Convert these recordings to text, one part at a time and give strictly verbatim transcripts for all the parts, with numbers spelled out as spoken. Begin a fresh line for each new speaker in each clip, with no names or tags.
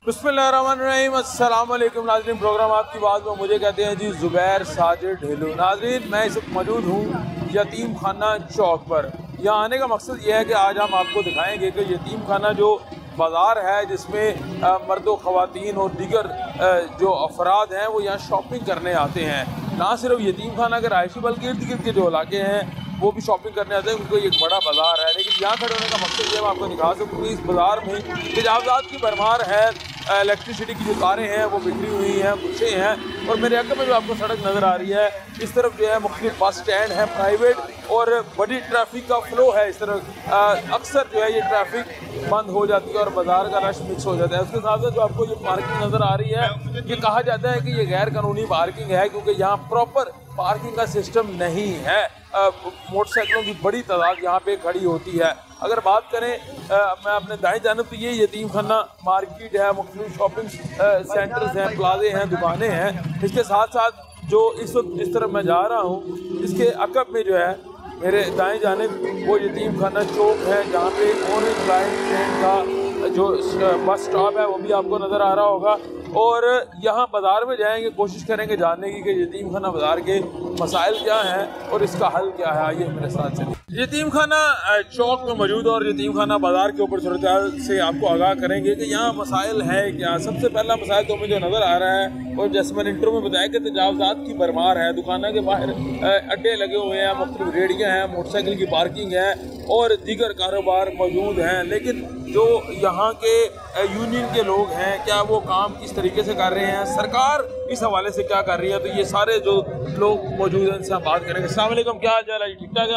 बिस्मिल्लाहिर्रहमानिर्रहीम, अस्सलाम वालेकुम नाज़रीन। प्रोग्राम आपकी बात में मुझे कहते हैं जी ज़ुबैर साजिद ढिल्लू। नाज़रीन, मैं इस वक्त मौजूद हूँ यतीम खाना चौक पर। यहाँ आने का मकसद ये है कि आज हम आपको दिखाएंगे कि यतीम खाना जो बाज़ार है जिसमें मर्द व ख़वातीन और दीगर जो अफराद हैं वो यहाँ शॉपिंग करने आते हैं। ना सिर्फ यतीम खाना के रहायशी बल्कि इर्द गिर्द के जो इलाके हैं वो भी शॉपिंग करने आते हैं। उनको एक बड़ा बाज़ार है, लेकिन यहाँ खड़े होने का मकसद ये मैं आपको दिखा सकूँ कि इस बाज़ार में तजावज़ात की भरमार है। इलेक्ट्रिसिटी की जो तारें हैं वो बिखरी हुई हैं, गुच्छे हैं। और मेरे अगल में जो आपको सड़क नज़र आ रही है, इस तरफ जो है मुख्तलिफ बस स्टैंड है प्राइवेट, और बड़ी ट्रैफिक का फ़्लो है इस तरफ। अक्सर जो है ये ट्रैफिक बंद हो जाती है और बाज़ार का रश मिक्स हो जाता है। उसके साथ साथ जो आपको ये पार्किंग नज़र आ रही है, ये कहा जाता है कि ये गैर कानूनी पार्किंग है क्योंकि यहाँ प्रॉपर पार्किंग का सिस्टम नहीं है। मोटरसाइकिलों की बड़ी तादाद यहाँ पे खड़ी होती है। अगर बात करें आ, मैं अपने दाएं जानब तो ये यतीम खाना मार्केट है, मुख्तलिफ शॉपिंग सेंटर्स हैं, प्लाजे हैं, दुकानें हैं। इसके साथ साथ जो इस वक्त जिस तरफ मैं जा रहा हूँ, इसके अकब में जो है मेरे दाएं जानिब वो यतीम खाना चौक है जहाँ पे ऑरेंज लाइन ट्रेन का जो बस स्टॉप है वो भी आपको नज़र आ रहा होगा। और यहाँ बाज़ार में जाएंगे, कोशिश करेंगे जानने की कि यतीम खाना बाज़ार के मसाइल क्या हैं और इसका हल क्या है। आइए मेरे साथ चलिए। यतीम खाना चौक में मौजूद और यतीम खाना बाज़ार के ऊपर सूरत से आपको आगाह करेंगे कि यहाँ मसाइल है क्या। सबसे पहला मसाइल तो मुझे नज़र आ रहा है, और जैसे मैंने इंटरव्यू में बताया कि तजावज़ात की भरमार है। दुकानों के बाहर अड्डे लगे हुए हैं, मुख्तलिफ रेहड़ियाँ हैं, मोटरसाइकिल की पार्किंग है और दीगर कारोबार मौजूद हैं। लेकिन जो यहाँ के यूनियन के लोग हैं, क्या वो काम किस तरीके से कर रहे हैं, सरकार इस हवाले से क्या कर रही है, तो ये सारे जो लोग मौजूद हैं इनसे हम बात करेंगे। अस्सलाम वालेकुम, क्या हाल चाल है? ठीक ठाक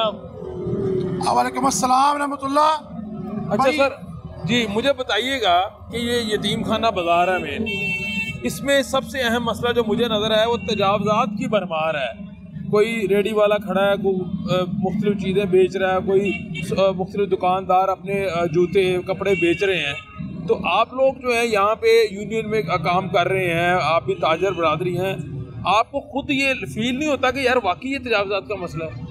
है?
वालेकुम अस्सलाम रहमतुल्लाह।
अच्छा सर जी, मुझे बताइएगा कि ये यतीम खाना बाज़ार है मेन, इसमें सबसे अहम मसला जो मुझे नज़र आया वो तजावज़ात की भरमार है। कोई रेडी वाला खड़ा है, कोई मुख्तलिफ चीज़ें बेच रहा है, कोई मुख्तलिफ दुकानदार अपने जूते कपड़े बेच रहे हैं। तो आप लोग जो है यहाँ पे यूनियन में काम कर रहे हैं, आप भी ताजर बरादरी हैं, आपको खुद ये फील नहीं होता कि यार वाकई ये तजावज़ात का मसला है?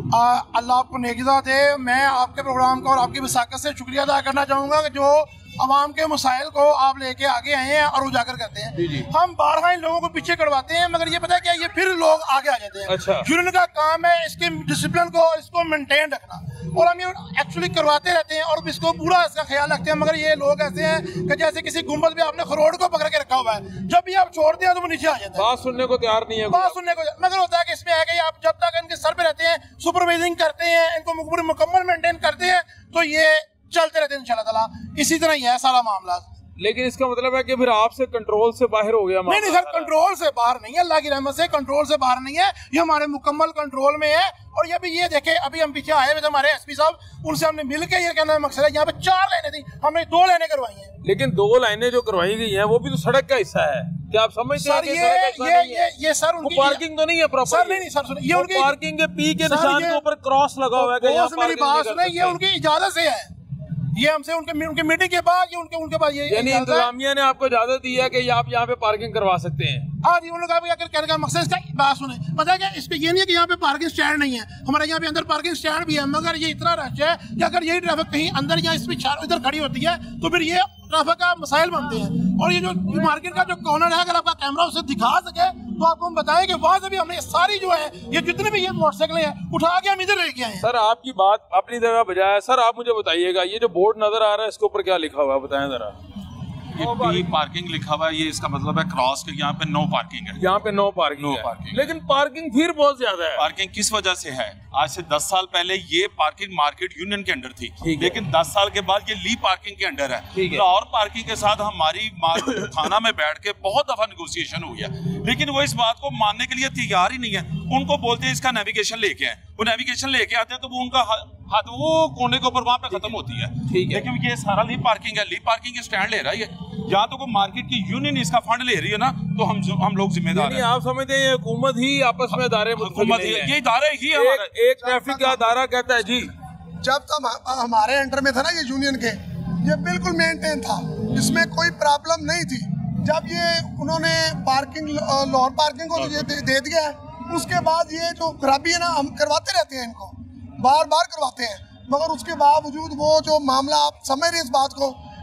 अल्लाह आपको नेकिज़ा दे। मैं आपके प्रोग्राम का और आपकी वसाकत से शुक्रिया अदा करना चाहूँगा कि जो अवाम के मसाइल को आप लेके आगे आए हैं और उजागर करते हैं।
जी जी।
हम बारहा इन लोगों को पीछे करवाते हैं, मगर ये पता है क्या, ये फिर लोग आगे आ जाते हैं।
अच्छा।
यूनियन का काम है इसके डिसिप्लिन को, इसको मेंटेन रखना, और हम ये एक्चुअली करवाते रहते हैं और इसको पूरा इसका ख्याल रखते हैं। मगर ये लोग ऐसे हैं कि जैसे किसी गुम्बद में आपने खरोड़ को पकड़ के रखा हुआ है, जब भी आप छोड़ते हैं तो वो नीचे आ जाता है।
बात सुनने को तैयार नहीं है,
बात सुनने को। मगर होता है कि इसमें है कि आप जब तक इनके सर पे रहते हैं, सुपरवाइजिंग करते हैं, इनको मुकम्मल मेंटेन करते हैं, तो ये चलते रहते हैं इंशाल्लाह ताला। इसी तरह ही है सारा मामला।
लेकिन इसका मतलब है कि फिर आपसे कंट्रोल से बाहर हो गया?
नहीं नहीं सर, कंट्रोल से बाहर नहीं है, अल्लाह की रहमत से कंट्रोल से बाहर नहीं है, ये हमारे मुकम्मल कंट्रोल में है। और ये भी ये देखे, अभी हम पीछे आए हुए थे हमारे एसपी साहब, उनसे हमने मिल के ये कहना मकसद है, यहाँ पे चार लाइनें थी, हमने दो लाइनें करवाई हैं।
लेकिन दो लाइनें जो करवाई गई हैं वो भी तो सड़क का हिस्सा है, क्या आप समझते हैं?
ये ये ये ये सर उनकी
पार्किंग तो नहीं है प्रॉपर?
सर नहीं नहीं सर, ये उनकी
पार्किंग के पी के निशान के ऊपर क्रॉस लगा हुआ है।
मेरी बात सुने, ये उनकी इजाजत से है, ये हमसे उनके उनके मीटिंग के बाद ये उनके उनके पास ये
यानी इंतजामिया ने आपको इजाजत दी है कि आप यहाँ पे पार्किंग करवा सकते हैं?
हाँ जी, उन्होंने कहा कहने का मकसद इसका बात सुने, पता है क्या, इस पे ये नहीं है कि यहाँ पे पार्किंग स्टैंड नहीं है, हमारे यहाँ पे अंदर पार्किंग स्टैंड भी है, मगर ये इतना रश है कि अगर यही ट्रैफिक कहीं अंदर या इसमें इधर खड़ी होती है तो फिर ये ट्रैफिक का मसाइल बनते हैं। और ये जो मार्केट का जो कॉर्नर है, अगर आपका कैमरा उसे दिखा सके तो आपको हम बताएं कि वहाँ से भी हमने सारी जो है ये जितने भी ये मोटरसाइकिलें हैं उठा के हम इधर लेके आए हैं।
सर आपकी बात अपनी जगह बजाय है। सर आप मुझे बताइएगा, ये जो बोर्ड नजर आ रहा है इसके ऊपर क्या लिखा हुआ है, बताएं जरा।
ये पी पार्किंग लिखा हुआ है, ये इसका मतलब है क्रॉस के यहाँ पे नो पार्किंग है।
यहाँ पे नो पार्किंग
नो
है।
पार्किंग।
लेकिन पार्किंग फिर बहुत ज्यादा है।
पार्किंग किस वजह से है? आज से दस साल पहले ये पार्किंग मार्केट यूनियन के अंडर थी, लेकिन दस साल के बाद ये ली पार्किंग के अंडर है। लाहौर पार्किंग के साथ हमारी थाना में बैठ के बहुत दफा निगोसिएशन हुई है, लेकिन वो इस बात को मानने के लिए तैयार ही नहीं है। उनको बोलते हैं इसका नेविगेशन लेके आए, वो नेविगेशन लेके आते हैं तो वो उनका हाथ वो कोने के ऊपर वहां पे खत्म होती है। ठीक है, लेकिन ये सारा ली पार्किंग है, ली पार्किंग के स्टैंड ले रहा है ये, या तो कोई मार्केट की यूनियन इसका फंड ले रही है ना, तो हम हम लोग जिम्मेदार हैं।
आप समझते हैं हुकूमत ही आपस में इदारे,
हुकूमत ही ये इदारे ही हमारा
एक ट्रैफिक का इदारा कहता है जी,
जब तक हमारे अंडर में था ना ये यूनियन के, ये बिल्कुल मेंटेन था, इसमें कोई प्रॉब्लम नहीं थी। जब ये उन्होंने पार्किंग लाहौर पार्किंग को ये दे, दे दिया है, उसके बाद ये जो खराबी है ना, हम करवाते रहते हैं, इनको बार बार करवाते हैं, मगर उसके बावजूद वो जो मामला आप समझ रहे इस बात को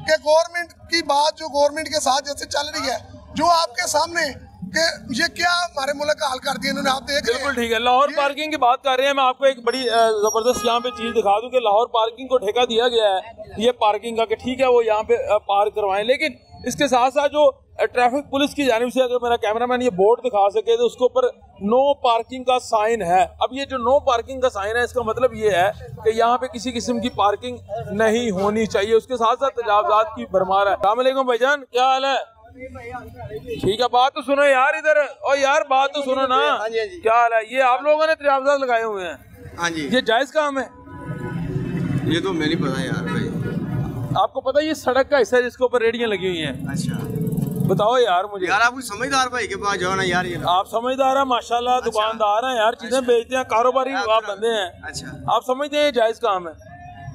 कि गवर्नमेंट की बात जो गवर्नमेंट के साथ जैसे चल रही है, जो आपके सामने कि ये क्या हमारे मुल्क का हाल कर दिया इन्होंने, आप देख रहे हैं।
बिल्कुल ठीक है। लाहौर पार्किंग की बात कर रहे हैं। मैं आपको एक बड़ी जबरदस्त यहाँ पे चीज दिखा दूं कि लाहौर पार्किंग को ठेका दिया गया है ये पार्किंग का, कि ठीक है वो यहाँ पे पार्क करवाएं, लेकिन इसके साथ साथ जो ट्रैफिक पुलिस की जानिब से, अगर मेरा कैमरामैन ये बोर्ड दिखा सके तो उसके ऊपर नो पार्किंग का साइन है। अब ये जो नो पार्किंग का साइन है, इसका मतलब ये है कि यहाँ पे किसी किस्म की पार्किंग नहीं होनी चाहिए। उसके साथ साथ तजावजात की भरमार है। अस्सलाम वालेकुम भाईजान, क्या हाल है? ठीक है, बात तो सुनो यार इधर, और यार बात तो सुनो ना। क्या हाल है? ये आप लोगों ने तजावजात लगाए हुए हैं?
हाँ जी।
ये जायज काम है?
ये तो मैं नहीं पता यार भाई।
आपको पता है ये सड़क का हिस्सा है जिसके ऊपर रेडियां लगी हुई हैं?
अच्छा
बताओ यार मुझे।
यार आप कोई समझदार भाई के पास जाओ ना यार। ये
आप समझदार हैं माशाल्लाह। अच्छा। दुकानदार हैं यार, चीजें अच्छा। बेचते हैं, कारोबारी आप बंदे हैं।
अच्छा,
आप समझते हैं ये जायज काम है?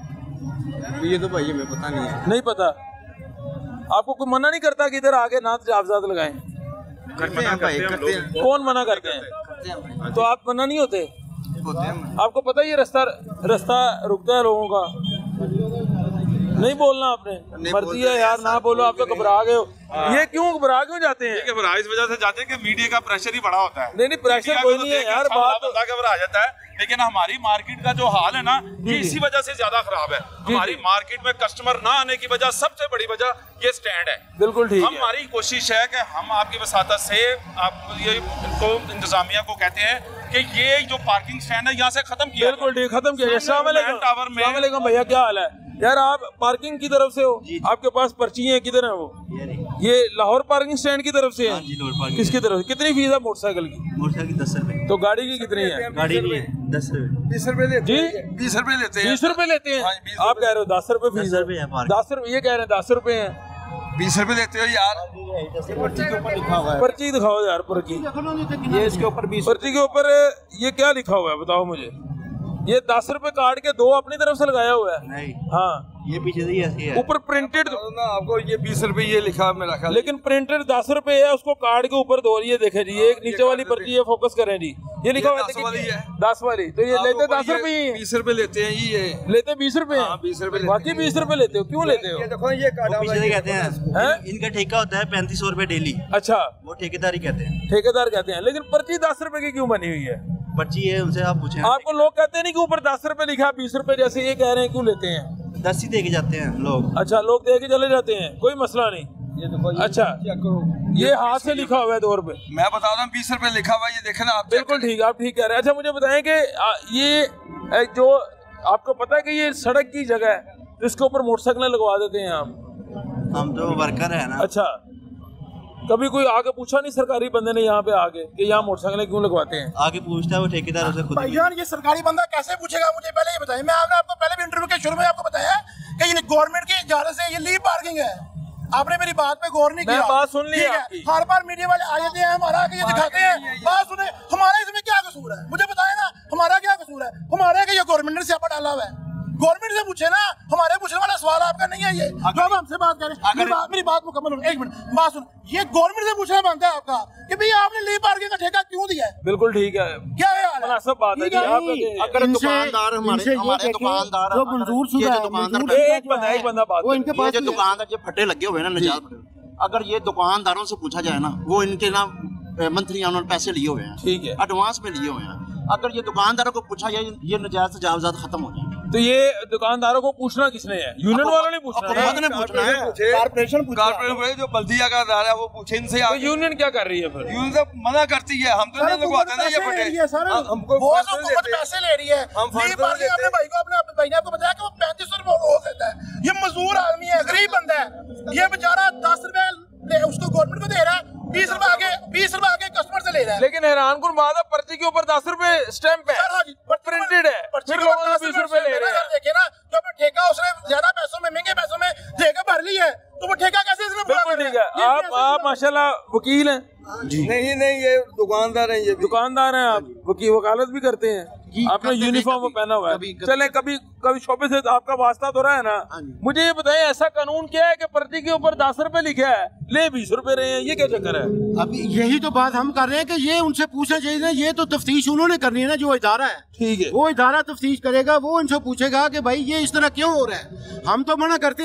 ये तो भाई हमें पता नहीं है।
नहीं पता? आपको कोई मना नहीं करता कि इधर आके ना तजावजात लगाएं?
करते हैं भाई, करते हैं।
कौन मना करते हैं? तो आप मना नहीं होते?
होते हैं।
आपको पता है ये रास्ता रास्ता रुकता है लोगों का? नहीं बोलना आपने, मर्जी है यार, ना बोलो। आप तो घबरा गए हो। ये क्यों घबरा क्यों जाते हैं?
घबरा इस वजह से जाते हैं कि मीडिया का प्रेशर ही बड़ा होता है।
नहीं नहीं, प्रेशर कोई नहीं है यार, बात
तो घबरा जाता है। लेकिन हमारी मार्केट का जो हाल है ना, ये इसी वजह से ज्यादा खराब है। हमारी मार्केट में कस्टमर ना आने की वजह, सबसे बड़ी वजह ये स्टैंड है।
बिल्कुल ठीक है।
हमारी कोशिश है कि हम आपकी वसातत से आप ये इनको इंतजामिया को कहते हैं कि ये जो पार्किंग स्टैंड है यहाँ से खत्म किया।
बिल्कुल ठीक, खत्म किया। अस्सलाम वालेकुम भैया, क्या हाल है? यार आप पार्किंग की तरफ से हो? आपके पास पर्ची है, किधर है वो? ये लाहौर पार्किंग स्टैंड की तरफ से है? किसकी तरफ? कितनी फीस है मोटरसाइकिल की?
मोटरसाइकिल दस रुपए।
तो गाड़ी की कितनी है?
गाड़ी नहीं है, दस रुपए।
बीस रुपए लेते
जी,
बीस रुपए लेते हैं।
बीस रुपए लेते हैं? आप कह रहे हो दस रुपए फीस है? दस रुपए ये कह रहे हैं, दस रुपए है।
बीस रुपए लेते हो यार।
पर्ची के ऊपर लिखा हुआ है।
पर्ची दिखाओ यार, पर्ची।
ये इसके ऊपर बीस।
पर्ची के ऊपर ये क्या लिखा हुआ है बताओ मुझे? ये दस रुपए काट के दो अपनी तरफ से लगाया हुआ है?
नहीं।
हाँ,
ये पीछे से ही ऐसी है।
ऊपर प्रिंटेड
ना आपको ये बीस रुपए ये लिखा मेरा ख्याल,
लेकिन प्रिंटेड दस रुपए है, उसको कार्ड के ऊपर दो। ये देखे जी, एक नीचे वाली पर्ची है, फोकस करें जी, ये लिखा हुआ है दस वाली। तो ये लेते दस रुपए ही,
बीस रुपए लेते हैं। ये
लेते बीस रुपए हैं?
बीस रुपए
बाकी बीस रुपए लेते हो, क्यों लेते हो?
देखो ये
पीछे से कहते हैं, इनका ठेका होता है पैंतीस सौ रुपए डेली।
अच्छा,
वो ठेकेदारी कहते हैं।
ठेकेदार कहते हैं, लेकिन पर्ची दस रुपए की क्यों बनी हुई है?
पर्ची है, उनसे आप पूछें।
आपको लोग कहते नहीं कि ऊपर दस रुपए लिखा, बीस रुपए जैसे ये कह रहे हैं, क्यों लेते हैं?
दस ही दे के जाते हैं लोग।
अच्छा, लोग दे के चले जाते हैं, कोई मसला नहीं।
ये देखो,
अच्छा, ये हाथ से लिखा हुआ है दो रुपए।
मैं बता रहा हूँ बीस रुपए लिखा हुआ है, ये देखे ना आप।
बिल्कुल ठीक है, आप ठीक कह रहे हैं। अच्छा, मुझे बताएं कि ये जो आपको पता है कि ये सड़क की जगह है, इसके ऊपर मोटरसाइकिल लगवा देते हैं आप?
हम तो वर्कर है ना।
अच्छा, कभी कोई आगे पूछा नहीं सरकारी बंदे ने यहाँ पे आके कि यहाँ मोटरसाइकिल क्यों लगवाते हैं?
आगे पूछता है वो ठेकेदार उसे खुद।
भाईजान ये सरकारी बंदा कैसे पूछेगा? मुझे पहले ये बताइए। मैं आपने आपको पहले भी इंटरव्यू के शुरू में आपको बताया कि ये गवर्नमेंट की इजाजत से ये लीव पार्किंग है। आपने मेरी बात पे गौर नहीं किया।
बात सुन ली है।
हर बार मीडिया वाले आ जाते हैं, हमारा आके ये दिखाते हैं। बात सुने, हमारा इसमें क्या कसूर है? मुझे बताए ना, हमारा क्या कसूर है? हमारे के ये गवर्नमेंट ने स्यापा डाला हुआ है। गवर्नमेंट से पूछे ना, हमारे पूछने वाला सवाल आपका नहीं है। ये जो आप हमसे बात करें, मेरी बात मेरी बात मुकम्मल हो। एक मिनट बात सुन, ये गवर्नमेंट से पूछना बनता है आपका कि भैया आपने लीव पार्किंग का ठेका क्यों दिया है?
बिल्कुल ठीक है,
क्या है हाल?
मुनासिब बात है जी। आप
अगर दुकानदार हमारे हमारे दुकानदार
जो मंजूर शुदा है,
दुकानदार
एक बंदा एक बंदा बात,
वो इनके पास
जो दुकानदार जो फटे लगे हुए हैं ना, नजायज फटे, अगर ये दुकानदारों से पूछा जाए ना, वो इनके ना मंथली उन्होंने पैसे लिए हुए हैं,
ठीक है,
एडवांस में लिए हुए हैं। अगर ये दुकानदारों को पूछा जाए, ये नजायज से जायजात खत्म हो जाए।
तो ये दुकानदारों को पूछना किसने है? यूनियन वालों ने पूछना है?
ने पूछना है,
कारपोरेशन कारपोरेशन जो बल्दिया का दायरा है वो पूछे इनसे।
तो यूनियन क्या कर रही है फिर?
यूनियन से मना करती है, हम तो नहीं लगवाते ना ये फटे। हमको
हुकूमत पैसे ले रही है।
हम
लीव पार्किंग अपने भाई को, अपने भाई ने आपको बताया कि वो पैंतीस सौ रुपए रोज देता है। ये मजदूर आदमी है, गरीब बंदा है। ये बेचारा दस रुपए उसको गवर्नमेंट को दे रहा है, बीस रुपए आगे बीस रुपए आगे कस्टमर से ले रहा है।
लेकिन हैरान कुन बात है, पर्ची के ऊपर दस रुपए स्टैंप है, प्रिंटेड है, फिर लोगों ने बीस रुपए ले रहे हैं।
देखिए ना, जो अपना ठेका उसने ज्यादा पैसों में, महंगे पैसों में ठेका भर ली है, तो वो ठेका कैसे इसने पूरा
बिल्कुल ठीक है। आप आप माशाल्लाह वकील हैं
जी? नहीं नहीं, ये दुकानदार हैं। ये
दुकानदार हैं आप, वकील वकालत भी करते हैं, आपने यूनिफॉर्म पहना हुआ है। चले, कभी कभी शोबे से आपका वास्ता तो रहा है ना। मुझे ये बताएं, ऐसा कानून क्या है कि पर्ची के ऊपर दस रुपए लिखा है, ले बीस रुपए रहे हैं, ये क्या चक्कर है?
अभी यही तो बात हम कर रहे हैं कि ये उनसे पूछना चाहिए ना। ये तो तफ्तीश उन्होंने करनी है ना, जो इदारा है,
ठीक है,
वो इदारा तफ्तीश करेगा, वो उनसे पूछेगा कि भाई ये इस तरह क्यों हो रहा है। हम तो मना करते हैं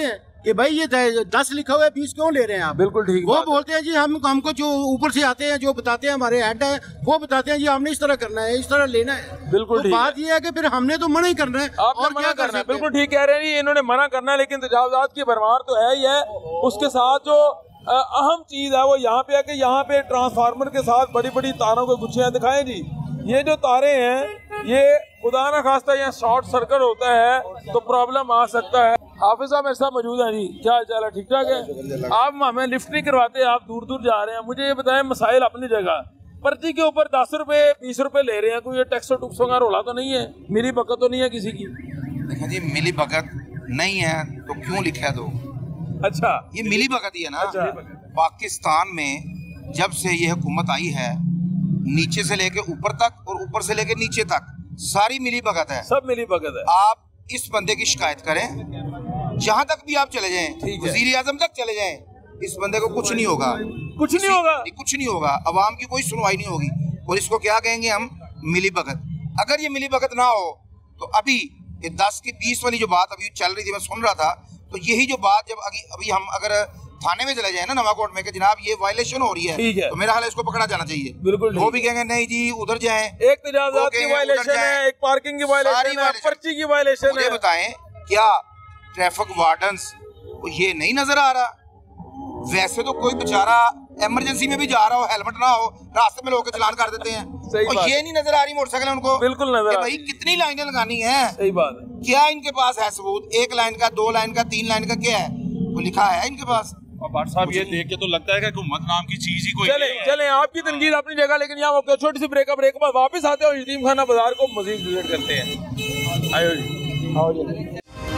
कि भाई ये दस लिखा हुआ है बीस क्यों ले रहे हैं आप।
बिल्कुल ठीक।
वो बोलते हैं जी हम हमको जो ऊपर से आते हैं जो बताते हैं हमारे हेड है वो बताते हैं जी हमने इस तरह करना है इस तरह लेना है।
बिल्कुल
तो बात ये है कि फिर हमने तो मना ही करना है
और क्या करना है। बिल्कुल ठीक कह रहे हैं, इन्होंने मना करना है लेकिन तजावुज़ात की भरमार तो है ही है। उसके साथ जो अहम चीज है वो यहाँ पे है कि यहाँ पे ट्रांसफार्मर के साथ बड़ी बड़ी तारों के गुच्छे दिखाएं जी। ये जो तारे हैं ये खुदा ना खास्ता यहाँ शॉर्ट सर्किट होता है तो प्रॉब्लम आ सकता है। हाफिज साहब मेरे साथ मौजूद है जी, क्या हाल चाल है, ठीक ठाक है? आप हमें लिफ्ट नहीं करवाते, आप दूर दूर जा रहे हैं, मुझे ये बताएं मसाइल अपनी जगह, पर्ची के ऊपर दस रुपए बीस रुपए ले रहे हैं, कोई ये टैक्स टुक्स का रोला तो नहीं है, मिली भगत तो नहीं है किसी की?
देखिए जी मिली भगत नहीं है तो क्यों लिखा दो।
अच्छा
ये मिली भगत ही है ना।
अच्छा।
पाकिस्तान में जब से ये हुकूमत आई है नीचे से लेके ऊपर तक और ऊपर से लेके नीचे तक सारी मिली भगत है,
सब मिली भगत है।
आप इस बंदे की शिकायत करें, जहां तक भी आप चले जाएं, वजीर आजम तक चले जाएं, इस बंदे को कुछ नहीं होगा,
कुछ नहीं होगा,
कुछ नहीं होगा, अवाम की कोई सुनवाई नहीं होगी। और इसको क्या कहेंगे हम, मिली भगत। अगर ये मिली भगत ना हो तो अभी ये दस की बीस वाली जो बात अभी चल रही थी, मैं सुन रहा था, तो यही जो बात जब अभी अभी हम अगर थाने में चले जाए ना नवाकोट में कि जनाब ये वायलेशन हो रही है,
है
तो मेरा हाल इसको पकड़ा जाना चाहिए।
बिल्कुल
वो भी कहेंगे नहीं जी उधर जाएं,
एक तजावुज़ात की वायलेशन है, एक पार्किंग की वायलेशन है, पर्ची की वायलेशन है।
बताएं क्या ट्रैफिक वार्डन्स को ये नहीं नजर आ रहा? वैसे तो कोई बेचारा इमरजेंसी में भी जा रहा हो, हेलमेट ना हो, रास्ते में लोग चलान कर देते हैं, और ये नहीं नजर आ रही मोटरसाइकिल उनको।
बिल्कुल नजर
भाई कितनी लाइनें लगानी है।
सही बात है।
क्या इनके पास है सबूत? एक लाइन का, दो लाइन का, तीन लाइन का, क्या है वो लिखा है इनके पास?
और भाट साहब ये देख के तो लगता है कि हुकूमत नाम की चीज ही कोई
चले चले आपकी तनकीद अपनी जगह, लेकिन यहाँ वो छोटी सी ब्रेक ब्रेक बाद वापस आते हैं और यतीम खाना बाजार को मजीद विजिट करते हैं। आयो जी, आओ जी।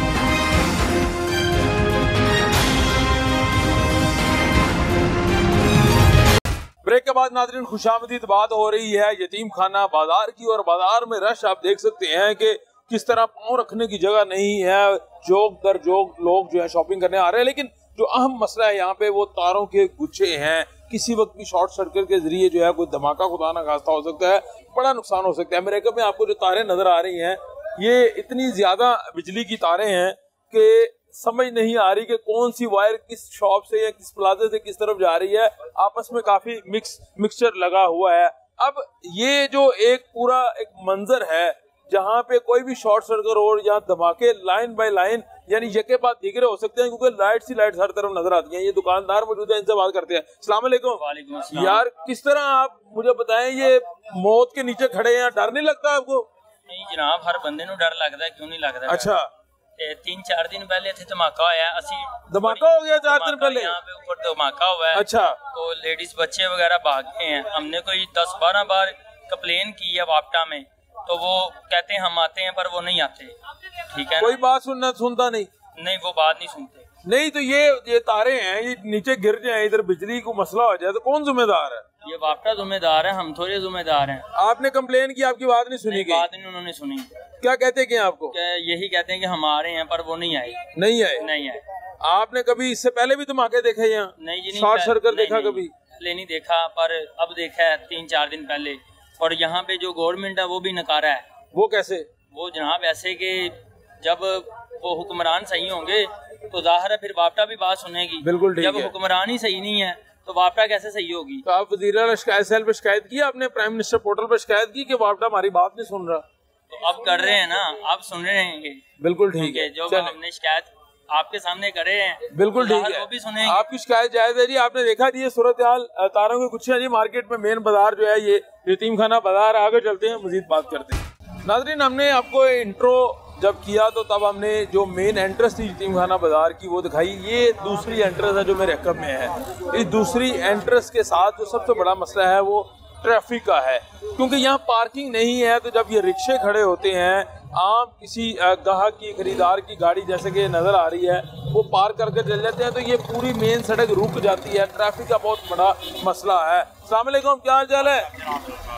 ब्रेक के बाद नाज़रीन खुशामदीद बात हो रही है यतीम खाना बाजार की, और बाजार में रश आप देख सकते हैं कि किस तरह पाँव रखने की जगह नहीं है, जोक दर जोक लोग जो है शॉपिंग करने आ रहे हैं। लेकिन जो अहम मसला है यहाँ पे वो तारों के गुच्छे हैं, किसी वक्त भी शॉर्ट सर्किट के जरिए जो है कोई धमाका खुदा ना खास्ता हो सकता है, बड़ा नुकसान हो सकता है। अमेरिका में आपको जो तारें नजर आ रही हैं ये इतनी ज्यादा बिजली की तारें हैं कि समझ नहीं आ रही कि कौन सी वायर किस शॉप से या किस प्लाजे से किस तरफ जा रही है, आपस में काफी मिक्स मिक्सचर लगा हुआ है। अब ये जो एक पूरा एक मंजर है जहाँ पे कोई भी शॉर्ट सर्किट और या धमाके लाइन बाय लाइन यानी यके बाद दिगरे हो सकते हैं, क्योंकि लाइट सी लाइट हर तरफ नजर आती हैं। ये दुकानदार मौजूद है, इनसे बात करते हैं। अस्सलाम वालेकुम। यार किस तरह आप मुझे बताएं, ये मौत के नीचे खड़े हैं, डर नहीं लगता आपको?
नहीं जनाब, हर बंदे नूं डर लगता है, क्यों नहीं लगता।
अच्छा,
तीन चार दिन पहले इत्थे धमाका होया, असी
धमाका हो गया चार दिन पहले
यहाँ पे ऊपर धमाका हुआ है।
अच्छा, तो
लेडीज बच्चे वगैरह भाग गए हैं। हमने कोई दस बारह बार कंप्लेन की है वापटा में, तो वो कहते हैं हम आते हैं पर वो नहीं आते। ठीक है,
कोई बात सुनना सुनता नहीं
नहीं वो बात नहीं सुनते।
नहीं तो ये ये तारे हैं, ये नीचे गिर जाए, इधर बिजली को मसला हो जाए तो कौन जिम्मेदार है?
ये वापटा जिम्मेदार है, हम थोड़े जिम्मेदार हैं।
आपने कंप्लेन की, आपकी बात नहीं सुनी?
बात नहीं उन्होंने सुनी।
क्या कहते हैं आपको?
यही कहते हैं कि हम आ रहे हैं, पर वो नहीं आए।
नहीं आए?
नहीं आए।
आपने कभी इससे पहले भी धमाके देखे यहाँ?
नहीं जी,
शॉर्ट सर्किट देखा कभी?
पहले नहीं देखा, पर अब देखा है तीन चार दिन पहले। और यहाँ पे जो गवर्नमेंट है वो भी नकारा है।
वो कैसे?
वो जनाब ऐसे कि जब वो हुक्मरान सही होंगे तो जाहिर है फिर वापटा भी बात सुनेगी।
बिल्कुल ठीक है।
जब हुक्मरान ही सही नहीं है तो वापटा कैसे सही होगी?
तो आप वज़ीर आला शिकायत सेल पे शिकायत की, आपने प्राइम मिनिस्टर पोर्टल पे शिकायत की कि वापटा हमारी बात नहीं सुन रहा?
तो अब कर रहे हैं ना, आप सुन रहे हैं।
बिल्कुल ठीक है,
जो हमने शिकायत आपके सामने करे हैं
बिल्कुल ठीक है,
वो भी सुनेंगे।
आपकी शिकायत जायज है जी। आपने देखा जी ये सूरत हाल तारों के गुच्छे जी मार्केट में, मेन बाजार जो है ये यतीम खाना बाजार। आगे चलते हैं, मजीद बात करते हैं। नाज़रीन हमने आपको इंट्रो जब किया तो तब हमने जो मेन एंट्रेंस थी यतीम खाना बाजार की वो दिखाई। ये दूसरी एंट्रेंस है जो मेरे हक़ में है। इस दूसरी एंट्रेंस के साथ जो सबसे बड़ा मसला है वो ट्रैफिक का है, क्योंकि यहाँ पार्किंग नहीं है। तो जब ये रिक्शे खड़े होते हैं, आम किसी गाहक की खरीदार की गाड़ी जैसे कि नज़र आ रही है वो पार करके चल जाते हैं, तो ये पूरी मेन सड़क रुक जाती है। ट्रैफिक का बहुत बड़ा मसला है। अस्सलाम वालेकुम, क्या हाल चाल है?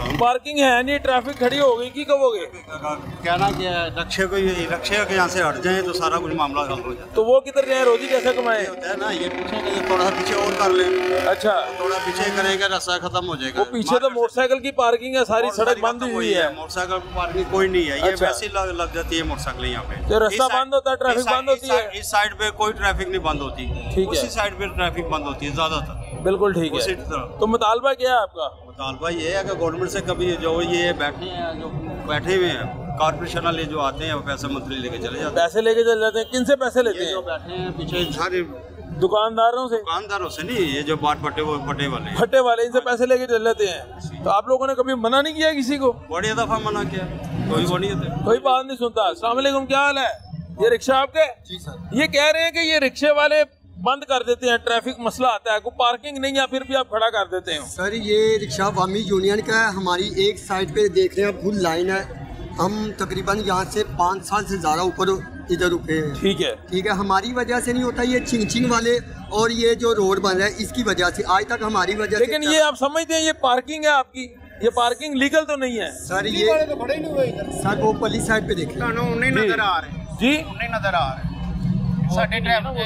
पार्किंग है नहीं, ट्रैफिक खड़ी हो गई, की कहोगे?
कहना क्या है, रक्षे को रक्षे के यहाँ से हट जाए तो सारा कुछ मामला हल हो जाए।
तो वो किधर जाए, रोजी कैसे कमाए?
होता है ना, ये पीछे थोड़ा सा पीछे और कर ले।
अच्छा,
थोड़ा पीछे करेंगे रास्ता खत्म हो जाएगा।
वो पीछे तो मोटरसाइकिल की पार्किंग है, सारी सड़क बंद हुई है,
मोटरसाइकिल पार्किंग कोई नहीं है। ये
अच्छा।
वैसे लग, लग जाती है मोटरसाइकिल यहाँ पे।
तो रास्ता बंद होता है, ट्रैफिक बंद होती है।
इस साइड पे कोई ट्रैफिक नहीं बंद होती,
ठीक है।
उसी साइड पे ट्रैफिक बंद होती है ज्यादातर।
बिल्कुल ठीक है। तो मुतालबा क्या है आपका?
मुतालबा ये है कि गवर्नमेंट से कभी जो ये बैठे हैं, जो बैठे हुए हैं कारपोरेशन वाले जो आते हैं वो पैसे मंथली लेके चले जाते हैं।
पैसे लेके चले जाते हैं? किन से पैसे लेते हैं?
जो बैठे हैं पीछे सारे
दुकानदारों से।
दुकानदारों से नहीं, ये जो बाट फटे वो फटे वाले
फटे वाले, इनसे पैसे लेके चले जाते हैं। तो आप लोगों ने कभी मना नहीं किया किसी को?
बड़ी दफा मना किया, कोई वो नहीं होते,
कोई बात नहीं सुनता। अस्सलाम वालेकुम, क्या हाल है? ये रिक्शा आपके?
जी सर।
ये कह रहे हैं कि ये रिक्शे वाले बंद कर देते हैं, ट्रैफिक मसला आता है, कोई पार्किंग नहीं है, फिर भी आप खड़ा कर देते हैं।
सर ये रिक्शा अवामी यूनियन का है। हमारी एक साइड पे देख रहे हैं फुल लाइन है। हम तकरीबन यहाँ से पाँच साल से ज़्यादा ऊपर इधर रुके हैं।
ठीक है,
ठीक है। हमारी वजह से नहीं होता, ये चिंग चिंग वाले और ये जो रोड बन रहा है इसकी वजह से आज तक हमारी वजह।
लेकिन ये आप समझते हैं ये पार्किंग है आपकी, ये पार्किंग लीगल तो नहीं है
सर। ये तो खड़े नहीं हुए इधर सर, वो पली साइड पे देखें
उन्हें नजर आ रहे हैं
जी,
उन्हें नजर आ रहे हैं। ਸਾਡੇ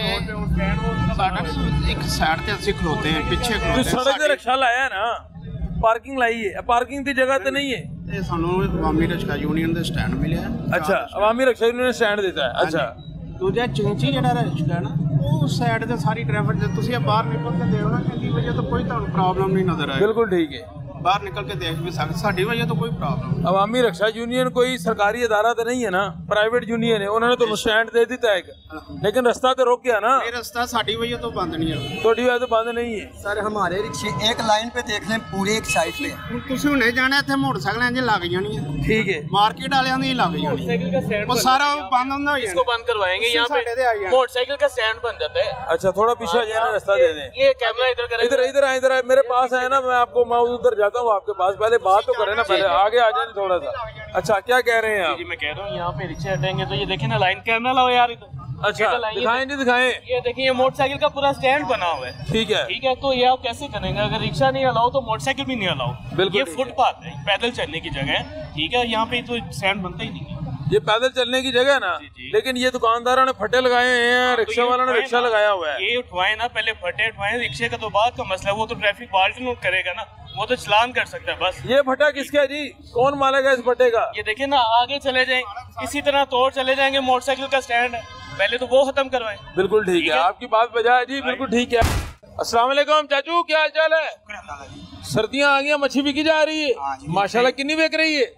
ਡਰਾਈਵਰ ਸਾਡਾ ਇੱਕ ਸਾਈਡ ਤੇ ਅਸੀਂ ਖਲੋਤੇ ਹਾਂ, ਪਿੱਛੇ
तो
ਖਲੋਤੇ
सड़क से रिक्शा लाया है ना, पार्किंग लाई है, पार्किंग की जगह तो नहीं है।
ਇਹ ਸਾਨੂੰ ਅਵਾਮੀ ਰਿਕਸ਼ਾ ਯੂਨੀਅਨ ਦੇ ਸਟੈਂਡ ਮਿਲਿਆ।
अच्छा, अवामी रिक्शा यूनियन स्टैंड देता है। अच्छा,
ਦੂਜਾ ਚੁੰਚੀ ਜਿਹੜਾ ਰਿਕਸ਼ਾ ਹੈ ਨਾ, ਉਹ ਸਾਈਡ ਤੇ ਸਾਰੀ ਟ੍ਰੈਫਿਕ ਜੇ ਤੁਸੀਂ ਬਾਹਰ ਨਿਕਲ ਕੇ ਦੇਖੋ ਨਾ, ਇਹਦੀ ਵਜ੍ਹਾ ਤੋਂ ਕੋਈ ਤੁਹਾਨੂੰ ਪ੍ਰੋਬਲਮ ਨਹੀਂ ਨਜ਼ਰ ਆਏਗੀ।
बिल्कुल ठीक है।
बाहर निकल के देख भी सकते, साड़ी वजह तो कोई प्रॉब्लम।
अवामी रक्षा यूनियन कोई सरकारी अदारा तो नहीं है ना, प्राइवेट यूनियन है, उन्होंने तो स्टैंड दे दिता है, लेकिन रास्ता तो रोक गया ना।
ये रास्ता साड़ी वजह तो बंद नहीं है,
थोड़ी वजह तो बंद नहीं है
सर। हमारे रिक्शे एक लाइन पे देख लें, पूरे एक साइड पे।
ਤੁਸੀਂ ਹੁਣੇ ਜਾਣਾ ਇੱਥੇ ਮੋਟਰਸਾਈਕਲਾਂ 'ਚ ਲੱਗ ਜਾਣੀ ਹੈ।
ठीक है,
मार्केट वालियां ਦੀ ਲੱਗ ਜਾਣੀ, वो सारा बंद होना है।
इसको बंद करवाएंगे यहाँ पे, मोटरसाइकिल का स्टैंड बन जाता है।
अच्छा, थोड़ा पीछे जाए ना, रास्ता दे दें।
ये कैमरा इधर करें,
इधर इधर आए, इधर आए, मेरे पास आए ना, मैं आपको मैं उधर जाता हूँ आपके पास, पहले बात तो करें ना, पहले आगे आ जाए थोड़ा सा। अच्छा, क्या कह रहे हैं आप?
जी मैं कह रहा हूँ यहाँ पे रिक्शे हटेंगे तो ये देखें ना, लाइन कैमरा लाओ यार इधर।
अच्छा, दिखाएं जी दिखाएं।
ये देखिए ये मोटरसाइकिल का पूरा स्टैंड बना हुआ है।
ठीक है,
ठीक है, तो ये आप कैसे करेंगे? अगर रिक्शा नहीं अलाउ तो मोटरसाइकिल भी नहीं अलाउ।
बिल्कुल,
ये फुटपाथ है, पैदल चलने की जगह है। ठीक है, यहाँ पे तो स्टैंड बनता ही नहीं है,
ये पैदल चलने की जगह है ना। लेकिन ये दुकानदारों ने फटे लगाए हैं, रिक्शा वालों ने रिक्शा लगाया हुआ है।
ये उठवाए ना, पहले फटे उठवाए, रिक्शे का तो बात का मसला है, वो तो ट्रैफिक वार्डन नोट करेगा ना, वो तो चलान कर सकता है बस।
ये फटा किसका है जी, कौन मालिक है इस फटे का?
ये देखिए ना, आगे चले जाएं, इसी तरह तोड़ चले जाएंगे, मोटरसाइकिल का स्टैंड है, पहले तो वो खत्म करवाएं।
बिल्कुल ठीक है, आपकी बात बजा है जी, बिल्कुल ठीक है। अस्सलाम वालेकुम चाचू, क्या हाल चाल है? सर्दियाँ आ गई, मच्छी बिकी जा रही है माशाल्लाह, कितनी बिक रही है?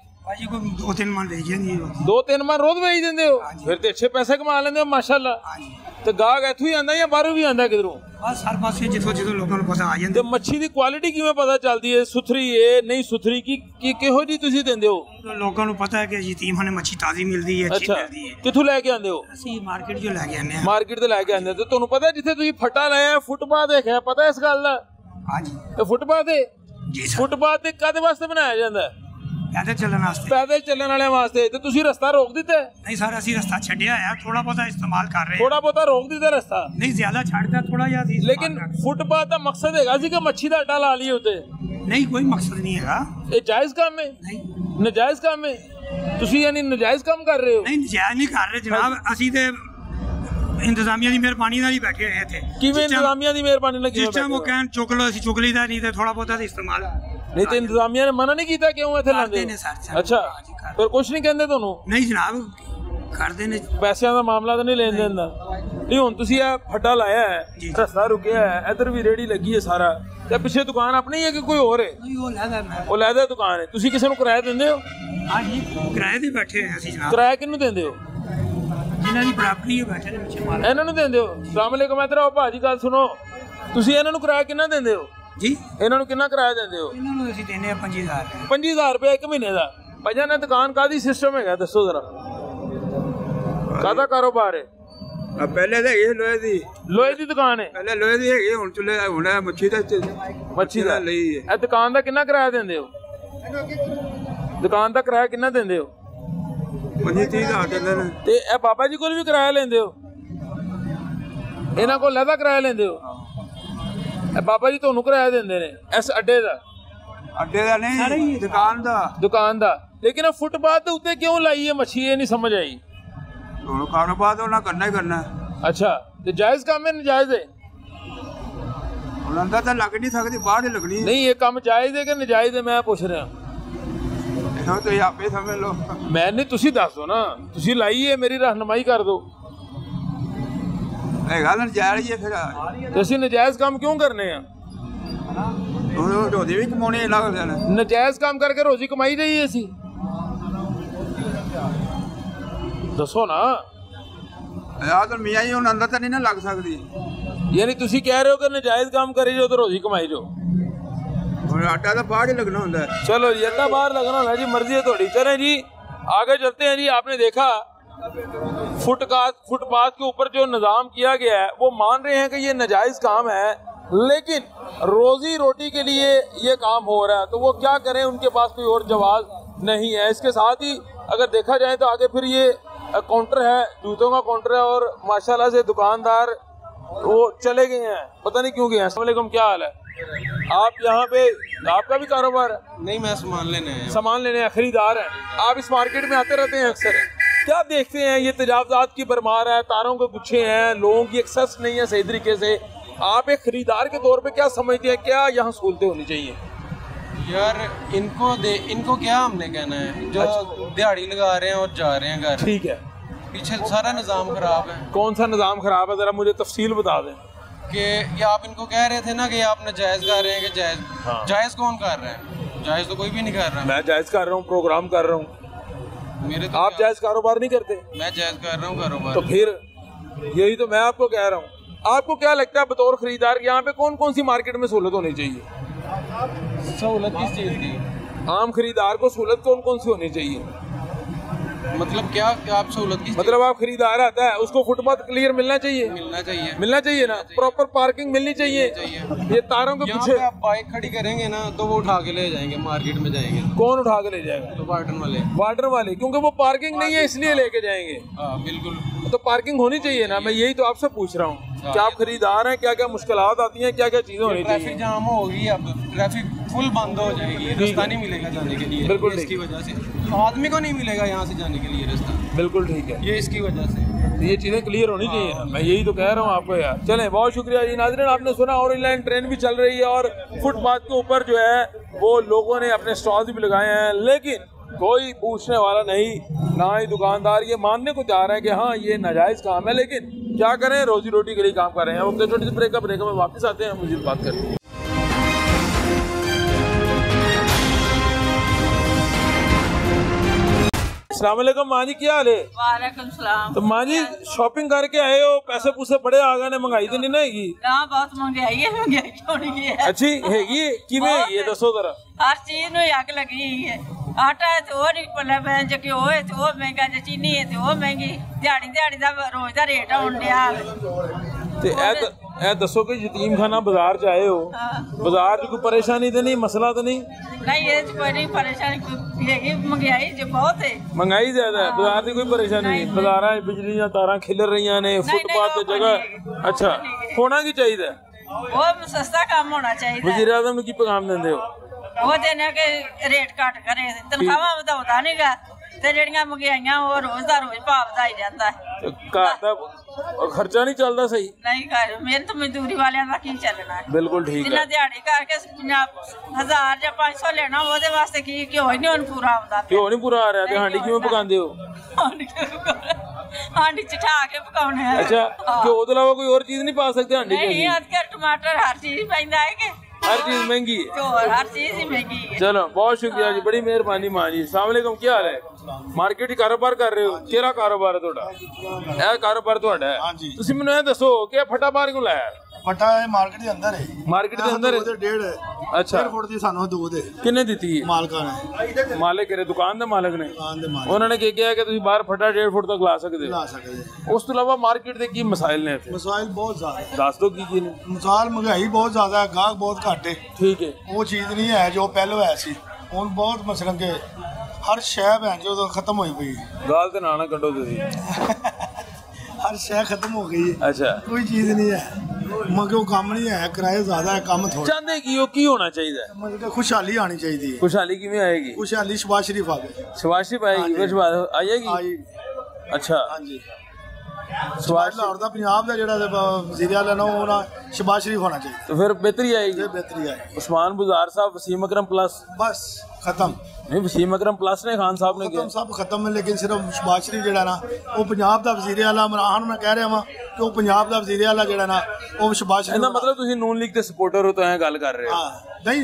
दो तीन मन भेजे नहीं,
दो तीन मन रोज भेज देंगे हो, फिर तो अच्छे पैसे कमा लेंगे हो माशाल्लाह। तो गाहक इथों ही आंदा या बाहरों भी आंदा किधरों?
बस हर पासे जिथों जिथों लोगों को पता आ जांदे।
ते मच्छी दी क्वालिटी किवें पता चलदी है, सुथरी है नहीं सुथरी की की किहो जी तुसी देंदे हो?
लोगों को पता है कि यतीम ने मच्छी ताजी मिलदी है, अच्छी मिलदी है।
किथों लेके आंदे हो?
ਅਸੀਂ ਮਾਰਕੀਟ ਜੋ ਲੈ ਕੇ ਆਨੇ ਆ।
ਮਾਰਕੀਟ ਤੇ ਲੈ ਕੇ ਆਂਦੇ ਤੇ ਤੁਹਾਨੂੰ ਪਤਾ ਜਿੱਥੇ ਤੁਸੀਂ ਫੱਟਾ ਲਾਇਆ ਫੁੱਟਪਾਥ ਦੇਖਿਆ, ਪਤਾ ਇਸ ਗੱਲ ਦਾ?
ਹਾਂਜੀ,
ਇਹ ਫੁੱਟਪਾਥ ਹੈ
ਜੀ ਸਰ।
ਫੁੱਟਪਾਥ ਤੇ ਕਾਦੇ ਵਾਸਤੇ ਬਣਾਇਆ ਜਾਂਦਾ ਹੈ?
ਪੈਦਲ ਚੱਲਣ ਵਾਸਤੇ।
ਪੈਦਲ ਚੱਲਣ ਵਾਲਿਆਂ ਵਾਸਤੇ। ਤੇ ਤੁਸੀਂ ਰਸਤਾ ਰੋਕ ਦਿੱਤਾ?
ਨਹੀਂ ਸਰ, ਅਸੀਂ ਰਸਤਾ ਛੱਡਿਆ ਹੈ, ਥੋੜਾ ਬਹੁਤਾ ਇਸਤੇਮਾਲ ਕਰ ਰਹੇ ਹਾਂ।
ਥੋੜਾ ਬਹੁਤਾ ਰੋਕ ਦਿੱਤਾ ਰਸਤਾ?
ਨਹੀਂ ਜ਼ਿਆਦਾ ਛੱਡਦਾ, ਥੋੜਾ ਜਿਹਾ ਸੀ।
ਲੇਕਿਨ ਫੁੱਟਪਾਥ ਦਾ ਮਕਸਦ ਹੈਗਾ ਸੀ ਕਿ ਮੱਛੀ ਦਾ ਅੱਡਾ ਲਾ ਲਈਏ ਉੱਤੇ?
ਨਹੀਂ, ਕੋਈ ਮਕਸਦ ਨਹੀਂ ਹੈਗਾ।
ਇਹ ਜਾਇਜ਼ ਕੰਮ ਹੈ?
ਨਹੀਂ,
ਨਜਾਇਜ਼ ਕੰਮ ਹੈ। ਤੁਸੀਂ ਯਾਨੀ ਨਜਾਇਜ਼ ਕੰਮ ਕਰ ਰਹੇ ਹੋ?
ਨਹੀਂ, ਨਜਾਇਜ਼ ਨਹੀਂ ਕਰ ਰਹੇ ਜਨਾਬ, ਅਸੀਂ ਤੇ ਇੰਤਜ਼ਾਮੀਆ ਦੀ ਮਿਹਰਬਾਨੀ ਨਾਲ ਹੀ ਬੈਠੇ ਹੋਏ ਇੱਥੇ।
ਕਿਵੇਂ ਇੰਤਜ਼ਾਮੀਆ ਦੀ ਮਿਹਰਬਾਨੀ ਨਾਲ?
ਜਿਸ ਟਾਈਮ ਉਹ ਕਹਿਣ ਚੁੱਕ ਲਓ, ਅਸੀਂ ਚੁੱਕ ਲਈਦਾ, ਨਹੀਂ ਤੇ ਥੋੜਾ ਬਹੁਤਾ ਇਸਤੇਮਾਲ।
ਨਹੀਂ ਤੇ ਇੰਤਜ਼ਾਮੀਆ ਨੇ ਮਨਾ ਨਹੀਂ ਕੀਤਾ ਕਿਉਂ ਇੱਥੇ ਲਾਉਂਦੇ? ਅੱਛਾ, ਫਿਰ ਕੁਝ ਨਹੀਂ ਕਹਿੰਦੇ ਤੁਹਾਨੂੰ?
ਨਹੀਂ ਜਨਾਬ, ਕਰਦੇ ਨੇ।
ਪੈਸਿਆਂ ਦਾ ਮਾਮਲਾ ਤਾਂ ਨਹੀਂ ਲੈਣ ਦੇਣ ਦਾ? ਨਹੀਂ, ਹੁਣ ਤੁਸੀਂ ਇਹ ਫੱਟਾ ਲਾਇਆ ਹੈ, ਰਸਤਾ ਰੁਕਿਆ ਹੈ, ਇੱਧਰ ਵੀ ਰੇੜੀ ਲੱਗੀ ਹੈ ਸਾਰਾ, ਤੇ ਪਿੱਛੇ ਦੁਕਾਨ ਆਪਣੀ ਹੈ ਕਿ ਕੋਈ ਹੋਰ ਹੈ?
ਉਹ ਲੈਦਾ ਮੈਂ
ਉਹ ਲੈਦਾ ਦੁਕਾਨ ਹੈ। ਤੁਸੀਂ ਕਿਸੇ ਨੂੰ ਕਿਰਾਇਆ ਦਿੰਦੇ ਹੋ?
ਹਾਂਜੀ, ਕਿਰਾਏ ਤੇ ਬੈਠੇ ਹੋਏ ਅਸੀਂ ਜਨਾਬ।
ਕਿਰਾਇਆ ਕਿਹਨੂੰ ਦਿੰਦੇ ਹੋ?
ਜਿਨ੍ਹਾਂ ਦੀ ਪ੍ਰਾਪਰਟੀ ਹੈ ਬੈਠੇ ਨੇ ਪਿੱਛੇ ਮਾਲ।
ਇਹਨਾਂ ਨੂੰ ਦਿੰਦੇ ਹੋ? ਅਸਲਾਮ ਅਲੈਕੁਮ, ਇੱਧਰ ਆਓ ਭਾਜੀ, ਗੱਲ ਸੁਣੋ। ਤੁਸੀਂ ਇਹਨਾਂ ਨੂੰ ਕਿਰਾਇਆ ਕਿੰਨਾ ਦਿੰਦੇ ਹੋ
ਜੀ?
ਇਹਨਾਂ ਨੂੰ ਕਿੰਨਾ ਕਿਰਾਇਆ ਦਿੰਦੇ ਹੋ?
ਇਹਨਾਂ ਨੂੰ ਅਸੀਂ ਦਿੰਦੇ ਆ ਪੰਜੀ ਹਜ਼ਾਰ ਰੁਪਏ।
ਪੰਜੀ ਹਜ਼ਾਰ ਰੁਪਏ ਇੱਕ ਮਹੀਨੇ ਦਾ? ਭਾਈਆਂ ਨੇ ਦੁਕਾਨ ਕਾਹਦੀ ਸਿਸਟਮ ਹੈਗਾ ਦੱਸੋ ਜ਼ਰਾ, ਕਾਹਦਾ ਕਾਰੋਬਾਰ ਹੈ?
ਪਹਿਲੇ ਤਾਂ ਇਹ ਲੋਹੇ ਦੀ
ਲੋਹੇ ਦੀ ਦੁਕਾਨ ਹੈ?
ਪਹਿਲੇ ਲੋਹੇ ਦੀ ਹੈਗੀ, ਹੁਣ ਚੁੱਲੇ ਹੁਣ ਮੱਛੀ ਦਾ
ਮੱਛੀ ਦਾ
ਲਈ ਹੈ।
ਇਹ ਦੁਕਾਨ ਦਾ ਕਿੰਨਾ ਕਿਰਾਇਆ ਦਿੰਦੇ ਹੋ? ਦੁਕਾਨ ਦਾ ਕਿਰਾਇਆ ਕਿੰਨਾ ਦਿੰਦੇ ਹੋ?
ਪੰਜੀ ਤੀਹ ਹਜ਼ਾਰ ਦਿੰਦੇ ਨੇ।
ਤੇ ਇਹ ਬਾਬਾ ਜੀ ਕੋਲ ਵੀ ਕਿਰਾਇਆ ਲੈਂਦੇ ਹੋ? ਇਹਨਾਂ ਕੋਲ ਲੈਦਾ ਕਿਰਾਇਆ ਲੈਂਦੇ ਹੋ? ਇਹ ਬਾਬਾ ਜੀ ਤੁਹਾਨੂੰ ਕਿਰਾਇਆ ਦਿੰਦੇ ਨੇ ਇਸ ਅੱਡੇ ਦਾ?
ਅੱਡੇ ਦਾ ਨਹੀਂ ਦੁਕਾਨ ਦਾ
ਦੁਕਾਨ ਦਾ ਲੇਕਿਨ ਇਹ ਫੁੱਟਪਾਥ ਦੇ ਉੱਤੇ ਕਿਉਂ ਲਾਈ ਹੈ ਮੱਛੀ ਇਹ ਨਹੀਂ ਸਮਝ ਆਈ
ਹੁਣ ਕਾਰੋਬਾਰ ਤਾਂ ਉਹਨਾਂ ਕਰਨਾ ਹੀ ਕਰਨਾ
ਅੱਛਾ ਤੇ ਜਾਇਜ਼ ਕੰਮ ਹੈ ਨਜਾਇਜ਼ ਹੈ
ਹੁਣ ਅੰਦਰ ਤਾਂ ਲੱਗ ਨਹੀਂ ਸਕਦੀ ਬਾਹਰ ਹੀ ਲੱਗਣੀ
ਨਹੀਂ ਇਹ ਕੰਮ ਜਾਇਜ਼ ਹੈ ਕਿ ਨਜਾਇਜ਼ ਹੈ ਮੈਂ ਪੁੱਛ ਰਿਹਾ
ਇਹੋ ਤੁਸੀਂ ਆਪੇ ਸਮਝ ਲਓ
ਮੈਂ ਨਹੀਂ ਤੁਸੀਂ ਦੱਸ ਦਿਓ ਨਾ ਤੁਸੀਂ ਲਾਈ ਹੈ ਮੇਰੀ ਰਹਿਨਮਾਈ ਕਰ ਦਿਓ
ਇਹ ਗੱਲ ਨਜਾਇਜ਼ ਹੀ ਫਿਰ
ਤੇ ਅਸੀਂ ਨਜਾਇਜ਼ ਕੰਮ ਕਿਉਂ ਕਰਨੇ ਆ
ਉਹ ਰੋਜ਼ੀ ਵੀ ਕਮਾਉਣੇ ਲੱਗ ਜਾਣ
ਨਜਾਇਜ਼ ਕੰਮ ਕਰਕੇ ਰੋਜ਼ੀ ਕਮਾਈ ਰਹੀ ਅਸੀਂ ਦੱਸੋ ਨਾ
ਯਾਰ ਤਾਂ ਮੀਆਂ ਜੀ ਹੁਣ ਅੰਦਰ ਤਾਂ ਨਹੀਂ ਨਾ ਲੱਗ ਸਕਦੀ
ਯਾਨੀ ਤੁਸੀਂ ਕਹਿ ਰਹੇ ਹੋ ਕਿ ਨਜਾਇਜ਼ ਕੰਮ ਕਰੀ ਜਾਓ ਤਾਂ ਰੋਜ਼ੀ ਕਮਾਈ ਜਾਓ
और आटा तो बाहर ही लगना होता है
चलो जी अड्डा बाहर लगना है जी मर्जी है थोड़ी चलें जी आगे चलते हैं जी आपने देखा फुटपाथ फुटपाथ के ऊपर जो निज़ाम किया गया है वो मान रहे हैं कि ये नाजायज़ काम है लेकिन रोजी रोटी के लिए ये काम हो रहा है तो वो क्या करें उनके पास कोई और जवाब नहीं है। इसके साथ ही अगर देखा जाए तो आगे फिर ये काउंटर है जूतों का काउंटर है और माशाल्लाह से दुकानदार वो चले गए हैं पता नहीं क्यों गए हैं। अस्सलाम वालेकुम क्या हाल है आप यहाँ पे आपका भी कारोबार है
नहीं मैं सामान लेने आया
सामान लेने खरीदार हैं आप इस मार्केट में आते रहते हैं अक्सर क्या देखते हैं ये तजावजात की भरमार है तारों के गुच्छे हैं लोगों की एक्सेस नहीं है सही तरीके से आप एक खरीदार के तौर पे क्या समझते हैं क्या यहाँ सहूलतें होनी चाहिए
यार इनको दे इनको क्या हमने कहना है जो दिहाड़ी लगा रहे हैं और जा रहे हैं घर
ठीक है
पीछे सारा निज़ाम खराब है
कौन सा निज़ाम खराब है ज़रा मुझे तफसील बता दें
कि ये आप इनको कह रहे थे ना कि आप नाजायज कर रहे हैं कि जायज हाँ। जायज कौन कर रहा है जायज तो कोई भी नहीं कर रहा
मैं जायज कर रहा हूँ प्रोग्राम कर रहा हूँ
मेरे तो
आप जायज कारोबार नहीं करते
मैं जायज कर रहा हूँ कारोबार
तो फिर यही तो मैं आपको कह रहा हूँ आपको क्या लगता है बतौर खरीदार यहाँ पे कौन कौन सी मार्केट में सहूलत होनी चाहिए
सहूलत किस चीज़ की
आम खरीदार को सहूलत कौन कौन सी होनी चाहिए
मतलब क्या, क्या आप सहूलत की
मतलब आप खरीदार आता है उसको फुटपाथ क्लियर मिलना चाहिए
मिलना चाहिए
मिलना चाहिए ना प्रॉपर पार्किंग मिलनी चाहिए ये तारों के पीछे
आप बाइक खड़ी करेंगे ना तो वो उठा के ले जाएंगे मार्केट में जाएंगे
कौन उठा के ले जाएगा
तो वार्डन वाले
वार्डन वाले क्योंकि वो पार्किंग नहीं है इसलिए लेके जाएंगे
हाँ बिल्कुल
तो पार्किंग होनी चाहिए ना मैं यही तो आपसे पूछ रहा हूँ क्या आप खरीदार हैं क्या क्या मुश्किलात आती हैं क्या क्या चीजें होनी चाहिए
ट्रैफिक जाम होगी अब ट्रैफिक फुल बंद हो जाएगी रास्ता नहीं मिलेगा जाने के लिए
बिल्कुल
इसकी वजह से आदमी को नहीं मिलेगा यहाँ से जाने के लिए रास्ता
बिल्कुल ठीक है
ये इसकी वजह से
ये चीज़ें क्लियर होनी चाहिए मैं यही तो कह रहा हूँ आपको यार चलें बहुत शुक्रिया जी नाज़रीन आपने सुना ऑरेंज लाइन ट्रेन भी चल रही है और फुटपाथ के ऊपर जो है वो लोगों ने अपने स्टॉल्स भी लगाए हैं लेकिन कोई पूछने वाला नहीं ना ही दुकानदार ये मानने को चाह रहे हैं कि हाँ ये नाजायज़ काम है लेकिन क्या करें रोजी रोटी के लिए काम कर रहे हैं वो छोटी सी ब्रेक का ब्रेक में वापस आते हैं मुझे बात करें। अस्सलाम वालेकुम माँ जी क्या हाल है
वालेकुम सलाम
तो माँ जी शॉपिंग करके आए हो पैसे पूसे बड़े आ गए महंगाई तो नहीं ना हैगी
ना बहुत महंगाई है महंगाई होनी है
अच्छी हैगी किवें हैगी है दसो जरा
हर चीज में आग लगी है आटा है तो वो नहीं पल्ले पैन जो घ्यो है तो वो महंगा जो चीनी है तो वो महंगी दिहाड़ी दिहाड़ी का रोज का रेट होने दिया
ते ए ए दसो कि यतीम खाना बाजार च आए हो बाजार च कोई परेशानी तो नहीं मसला तो नहीं
नहीं ये कोई नहीं परेशानी है महंगाई जो बहुत है
महंगाई ज्यादा है बाजार की कोई परेशानी नहीं बाजार बिजली दी तारां खिलर रही ने फुटपाथ ते जगह अच्छा होना की चाहिए
वो सस्ता काम होना चाहिए
वज़ीर आज़म नूं की पैगाम दिंदे हो
वो देने के रेट घट करे तनख्वाहां वधाउंदा नहीं गा ते ਜਿਹੜੀਆਂ ਮਹਿੰਗਾਈਆਂ ਉਹ ਰੋਜ਼ ਦਾ ਰੋਜ਼ ਭਾਅ ਵਧਾਈ ਜਾਂਦਾ ਹੈ
ਘਰ ਦਾ ਖਰਚਾ ਨਹੀਂ ਚੱਲਦਾ ਸਹੀ
ਨਹੀਂ ਘਰ ਮਿਹਨਤ ਮਜ਼ਦੂਰੀ ਵਾਲਿਆਂ ਦਾ ਕੀ ਚੱਲਣਾ ਹੈ
ਬਿਲਕੁਲ ਠੀਕ ਹੈ
ਜਿੰਨਾ ਦਿਹਾੜੀ ਕਰਕੇ ਹਜ਼ਾਰ ਜਾਂ ਪੰਜ ਸੌ ਲੈਣਾ ਉਹਦੇ ਵਾਸਤੇ ਕੀ ਘਿਓ ਹੀ ਨਹੀਂ ਹੁਣ ਪੂਰਾ ਆਉਂਦਾ
ਘਿਓ ਨਹੀਂ ਪੂਰਾ ਆ ਰਿਹਾ ਤੇ ਹਾਂਡੀ ਕਿਵੇਂ ਪਕਾਉਂਦੇ ਹੋ
ਹਾਂਡੀ ਚ ਠਾ ਕੇ ਪਕਾਉਣੇ ਆ
ਅੱਛਾ ਘਿਓ ਤੋਂ ਇਲਾਵਾ ਕੋਈ ਹੋਰ ਚੀਜ਼ ਨਹੀਂ ਪਾ ਸਕਦੇ ਹਾਂਡੀ
ਨਹੀਂ ਅੱਜ ਟਮਾਟਰ हर चीज पैंदा है कि
हर चीज महंगी है
तो हर चीज ही महंगी है।
चलो बहुत शुक्रिया जी बड़ी मेहरबानी मां जी अस्सलाम वालेकुम क्या हाल है मार्केट कारोबार कर रहे हो केड़ा कारोबार है ਤੁਹਾਡਾ ਇਹ ਕਾਰੋਬਾਰ ਤੁਹਾਡਾ ਹੈ ਹਾਂਜੀ ਤੁਸੀਂ ਮੈਨੂੰ ਇਹ ਦੱਸੋ ਕਿ ਫਟਾ ਬਾਹਰ ਕਿਉਂ ਲਾਇਆ
ਫਟਾ ਇਹ ਮਾਰਕੀਟ ਦੇ ਅੰਦਰ ਹੈ
ਮਾਰਕੀਟ ਦੇ ਅੰਦਰ
ਹੈ ਡੇਢ
ਅੱਛਾ
ਫੁੱਟ ਦੀ ਸਾਨੂੰ ਹਦੂਦ ਹੈ
ਕਿੰਨੇ ਦਿੱਤੀ ਹੈ
ਮਾਲਕਾਂ ਨੇ
ਮਾਲਕ ਕਿਹੜੇ ਦੁਕਾਨ ਦੇ ਮਾਲਕ ਨੇ
ਦੁਕਾਨ ਦੇ ਮਾਲਕ
ਉਹਨਾਂ ਨੇ ਕੀ ਕਿਹਾ ਕਿ ਤੁਸੀਂ ਬਾਹਰ ਫਟਾ ਡੇਢ ਫੁੱਟ ਤੱਕ ਲਾ ਸਕਦੇ
ਲਾ ਸਕਦੇ
ਉਸ ਤੋਂ ਇਲਾਵਾ ਮਾਰਕੀਟ ਦੇ ਕੀ ਮਸਾਇਲ ਨੇ ਇੱਥੇ
ਮਸਾਇਲ ਬਹੁਤ ਜ਼ਿਆਦਾ
ਦੱਸ ਦਿਓ ਕੀ ਕੀ ਨੇ
ਮਸਾਲ ਮਹਿੰਗਾਈ ਬਹੁਤ ਜ਼ਿਆਦਾ ਹੈ ਗਾਹਕ ਬਹੁਤ ਘੱਟ ਹੈ
ਠੀਕ ਹੈ
ਉਹ ਚੀਜ਼ ਨਹੀਂ ਹੈ ਜੋ ਪਹਿਲਾਂ ਹੋਇਆ ਸੀ ਹੁਣ ਬਹੁਤ ਮਸਲਨ ਕੇ ਹਰ ਸ਼ੈ ਭੈਣ ਜੋ ਖਤਮ ਹੋਈ ਪਈ
ਗਾਲ ਤੇ ਨਾ ਨਾ ਕੱਢੋ ਤੁਸੀਂ
हर शय खत्म हो गई है
अच्छा
कोई चीज नहीं है मगर वो काम नहीं है, किराया ज्यादा है, काम थोड़ा।
चाहते की हो की होना चाहिए?
मतलब खुशहाली आनी चाहिए।
खुशहाली किमें आएगी?
खुशहाली शहबाज शरीफ आ गए।
शहबाज शरीफ आएगी? शहबाज आएगी? अच्छा
हाँ जी। शहबाज लाहौर दा पंजाब दा जेड़ा वज़ीर आला ना वो ना शहबाज शरीफ होना चाहिए।
तो फिर बेहतरी आएगी?
बेहतरी आएगी।
उस्मान बुज़ार साहब, वसीम अकरम प्लस,
बस खत्म।
नहीं, वसीम अकरम प्लस ने खान साहब ने किया
सब खत्म है, लेकिन सिर्फ शहबाज शरीफ जेड़ा ना वो पंजाब दा वज़ीर आला इमरान मैं कह रहा हां कि वो पंजाब दा वज़ीर आला जेड़ा ना वो शहबाज शरीफ।
ਇਹਦਾ मतलब ਤੁਸੀਂ ਨੂਨ ਲੀਗ ਦੇ ਸਪੋਰਟਰ ਹੋ ਤਾਂ ਐ ਗੱਲ ਕਰ ਰਹੇ ਹੋ?
हां नहीं,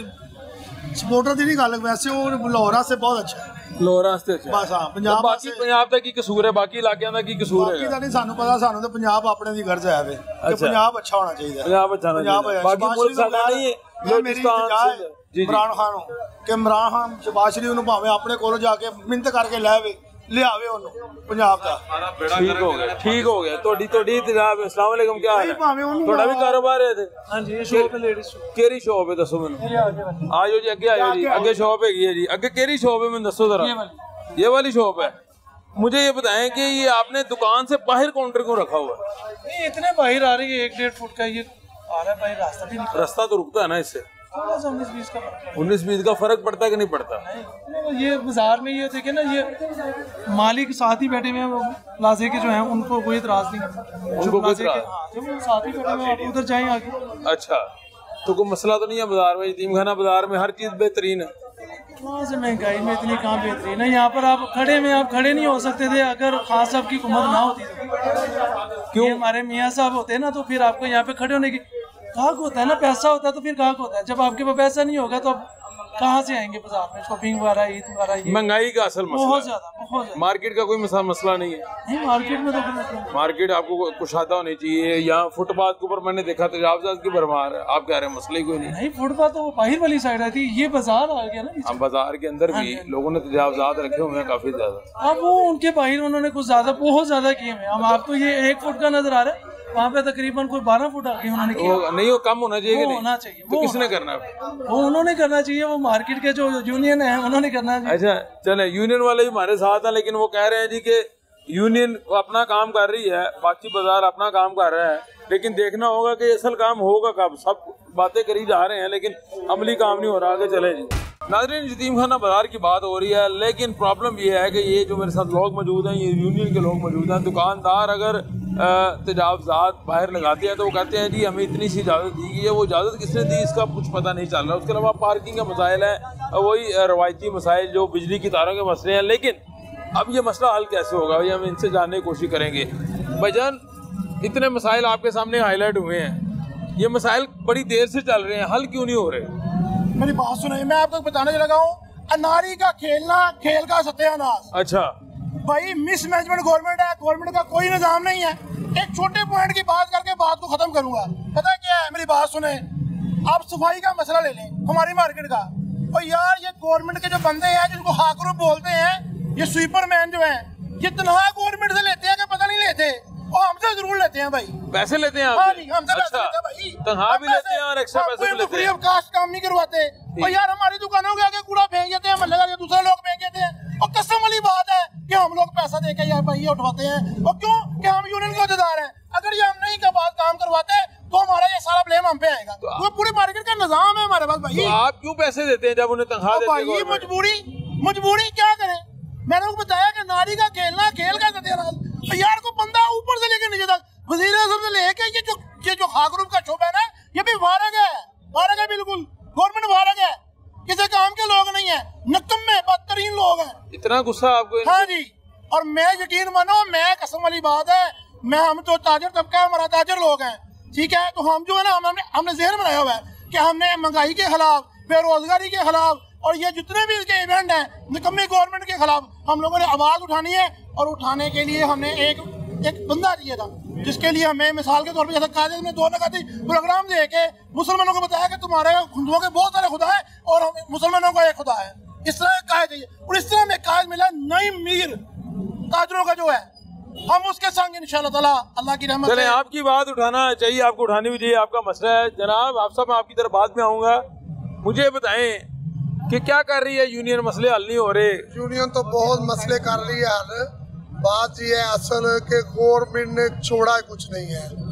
सपोर्टर दी नहीं गल, वैसे वो लाहौर से बहुत अच्छा है।
ਲਾਹੌਰ ਵਾਸਤੇ ਅੱਛਾ
ਬਸ ਹਾਂ ਪੰਜਾਬ
ਬਾਕੀ ਪੰਜਾਬ ਦਾ ਕੀ ਕਸੂਰ ਹੈ? ਬਾਕੀ ਇਲਾਕਿਆਂ ਦਾ ਕੀ ਕਸੂਰ ਹੈ?
ਬਾਕੀ ਦਾ ਨਹੀਂ ਸਾਨੂੰ ਪਤਾ, ਸਾਨੂੰ ਤਾਂ ਪੰਜਾਬ ਆਪਣੇ ਦੀ ਗਰਜ ਹੈ ਵੇ ਕਿ ਪੰਜਾਬ ਅੱਛਾ ਹੋਣਾ ਚਾਹੀਦਾ।
ਪੰਜਾਬ ਅੱਛਾ ਹੋਣਾ ਚਾਹੀਦਾ, ਬਾਕੀ ਮੁਲਕ ਸਾਡਾ ਨਹੀਂ ਹੈ।
ਬਲੋਚਿਸਤਾਨ ਇਮਰਾਨ ਖਾਨ ਨੂੰ ਕਿ ਇਮਰਾਨ ਖਾਨ ਸ਼ਹਬਾਜ਼ ਸ਼ਰੀਫ ਨੂੰ ਭਾਵੇਂ ਆਪਣੇ ਕੋਲੋਂ ਜਾ ਕੇ ਮਿਹਨਤ ਕਰਕੇ ਲੈ ਆਵੇ, ਲਿਆਵੇ ਉਹਨੂੰ ਪੰਜਾਬ ਦਾ।
ਠੀਕ ਹੋ ਗਿਆ, ਠੀਕ ਹੋ ਗਿਆ। ਤੁਹਾਡੀ ਤੁਹਾਡੀ ਜਨਾਬ अस्सलाम वालेकुम, क्या हाल है? ਤੁਹਾਡਾ ਵੀ ਕਾਰੋਬਾਰ ਹੈ ਤੇ?
ਹਾਂਜੀ, ਇਹ ਸ਼ੌਪ ਹੈ ਲੇਡੀਜ਼ ਸ਼ੌਪ।
ਕਿਹੜੀ ਸ਼ੌਪ ਹੈ ਦੱਸੋ ਮੈਨੂੰ? ਆਜੋ ਜੀ, ਅੱਗੇ ਆਜੋ ਜੀ, ਅੱਗੇ ਸ਼ੌਪ ਹੈਗੀ ਹੈ ਜੀ। ਅੱਗੇ ਕਿਹੜੀ ਸ਼ੌਪ है ਮੈਨੂੰ ਦੱਸੋ जरा। ये वाली शॉप है। मुझे ये बताएं कि ये आपने दुकान से बाहर काउंटर क्यों रखा हुआ है?
नहीं, इतने बाहर आ रही है, एक डेढ़ फुट का ये आ रहा है बाहर, रास्ता भी नहीं।
रास्ता तो रुकता है ना इससे?
थोड़ा सा उन्नीस बीस का
उन्नीस बीस का फर्क पड़ता है कि नहीं पड़ता?
नहीं, ये बाजार में ये देखे ना, ये मालिक साथ ही बैठे हुए हैं, प्लाजे के जो हैं उनको कोई इतराज नहीं,
उनको कोई इतराज?
जब वो साथ ही बैठे हुए हैं, आप उधर जाएं आगे।
अच्छा, तो कोई मसला तो नहीं है बाजार में? यतीम खाना बाजार में हर चीज बेहतरीन है।
वहाँ से महंगाई में इतनी कहाँ बेहतरीन है? यहाँ पर आप खड़े में आप खड़े नहीं हो सकते थे अगर खान साहब की हुकूमत ना होती तो। क्यों? हमारे मियाँ साहब होते ना तो फिर आपको यहाँ पे खड़े होने की गाहक होता है ना, पैसा होता है तो फिर गाहक होता है। जब आपके पास पैसा नहीं होगा तो आप कहाँ से आएंगे बाजार में? शॉपिंग वगैरह, ईद वगैरह,
महंगाई का असल मसला
बहुत ज्यादा, बहुत ज्यादा।
मार्केट का कोई मसला मसला नहीं है?
नहीं, मार्केट में तो
मार्केट आपको कुशादा होनी चाहिए। यहाँ फुटपाथ के ऊपर मैंने देखा तजावजात की भरमार है, आप कह रहे हैं मसले कोई नहीं?
नहीं, फुटपाथ तो बाहर वाली साइड आई थी, ये बाजार आ गया ना।
हम बाजार के अंदर भी लोगों ने तजावजात रखे हुए हैं काफी ज्यादा।
अब वो उनके बाहर उन्होंने कुछ ज्यादा बहुत ज्यादा किए हैं। हम आपको ये एक फुट का नजर आ रहा है, वहाँ पे तकरीबन कोई बारह फुट आगे उन्होंने किया।
वो, नहीं वो कम होना चाहिए कि नहीं?
होना चाहिए।
तो किसने करना है?
वो उन्होंने करना चाहिए, वो मार्केट के जो यूनियन है उन्होंने करना चाहिए।
अच्छा चले, यूनियन वाले भी हमारे साथ हैं, लेकिन वो कह रहे हैं जी कि यूनियन अपना काम कर रही है, बाकी बाजार अपना काम कर रहा है, लेकिन देखना होगा कि असल काम होगा कब। सब बातें करी जा रहे हैं लेकिन अमली काम नहीं हो रहा। आगे चले जी। नाज़रीन, यतीम खाना बाजार की बात हो रही है, लेकिन प्रॉब्लम ये है कि ये जो मेरे साथ लोग मौजूद हैं, ये यूनियन के लोग मौजूद हैं। दुकानदार अगर तजावजात बाहर लगाते हैं तो वो कहते हैं जी हमें इतनी सी इजाज़त दी गई है। वो इजाज़त किसने दी इसका कुछ पता नहीं चल रहा। उसके अलावा पार्किंग का मसाइल है, वही रवायती मसाइल जो बिजली की तारों के मसले हैं। लेकिन अब ये मसला हल कैसे होगा, ये हम इनसे जानने की कोशिश करेंगे। भाईजान, इतने मसाइल आपके सामने हाईलाइट हुए हैं, ये मसाइल बड़ी देर से चल रहे हैं, हल क्यों नहीं हो रहे?
मेरी बात सुनिए, मैं आपको बताने लगा हूँ, अनारी का खेलना खेल का सत्यानाश।
अच्छा
भाई, मिस मैनेजमेंट गवर्नमेंट है, गवर्नमेंट का कोई निजाम नहीं है। एक छोटे पॉइंट की बात करके बात को खत्म करूंगा। पता है क्या है, मेरी बात सुने, आप सफाई का मसला ले लें हमारी मार्केट का। और यार, ये गवर्नमेंट के जो बंदे हैं जिनको हाकरूप बोलते हैं, ये स्वीपर मैन जो है, ये तनख्वाह गवर्नमेंट से लेते हैं कि पता नहीं लेते, और हमसे जरूर लेते हैं भाई।
पैसे लेते हैं?
हाँ जी, हमसे पैसे
अच्छा,
लेते हैं भाई।
तनख्वाह भी लेते हैं और एक्स्ट्रा पैसे भी लेते
फ्री
हैं।
ऑफ कास्ट काम नहीं करवाते। और यार, हमारी दुकानों के आगे कूड़ा फेंक देते हैं, मतलब आगे दूसरे लोग फेंक देते हैं। और कसम वाली बात है कि हम लोग पैसा देके यार भाई ये उठवाते हैं। और क्यों? कि हम यूनियन के अहदेदार हैं। अगर ये हम नहीं का बात काम करवाते तो हमारा ये सारा ब्लेम हम पे आएगा। तो पूरी मार्केट का निजाम है हमारे पास भाई।
तो आप क्यों पैसे देते हैं जब उन्हें तनख्वाह देते हैं?
भाई मजबूरी, मजबूरी क्या करें। मैंने आपको बताया कि नारी का खेलना खेल का सत्यानाश। यार, को बंदा ऊपर से लेकर नीचे तक, वजीर आज़म से लेके ये जो ये जो खाकरूप का शोबा है ना, ये भी वारग है, वारग है बिल्कुल। गवर्नमेंट वारग है, किसी काम के लोग नहीं है, निकम्मे बदतरीन लोग हैं।
इतना गुस्सा आपको?
हाँ जी, और मैं यकीन मानो, मैं कसम वाली बात है, मैं हम तो ताजर तबका है, हमारा ताजर लोग हैं, ठीक है। तो हम जो है ना, हमने हमने जहन बनाया हुआ है कि हमने महंगाई के खिलाफ, बेरोजगारी के खिलाफ, और ये जितने भी इसके इवेंट हैं निकम्मी गवर्नमेंट के खिलाफ हम लोगों ने आवाज उठानी है। और उठाने के लिए हमने एक एक बंदा दिया था, जिसके लिए हमें मिसाल के तौर पे जैसे कायदे में दो नकाती प्रोग्राम दे के मुसलमानों को बताया कि तुम्हारे हिंदुओं के बहुत सारे खुदा है और मुसलमानों का एक खुदा है। इस तरह कायद है, और इस तरह में कायद मिला नई मीर ताजरों का जो है, हम उसके संग इंशाअल्लाह ताला अल्लाह की रहमत
से। आपकी बात उठाना चाहिए, आपको उठानी भी चाहिए, आपका मसला है। जनाब, आप सब आपकी तरफ बाद में आऊंगा, मुझे बताएं कि क्या कर रही है यूनियन? मसले हल नहीं हो रहे।
यूनियन तो बहुत मसले कर रही है हल। बात ये है असल के गवर्नमेंट ने छोड़ा कुछ नहीं है।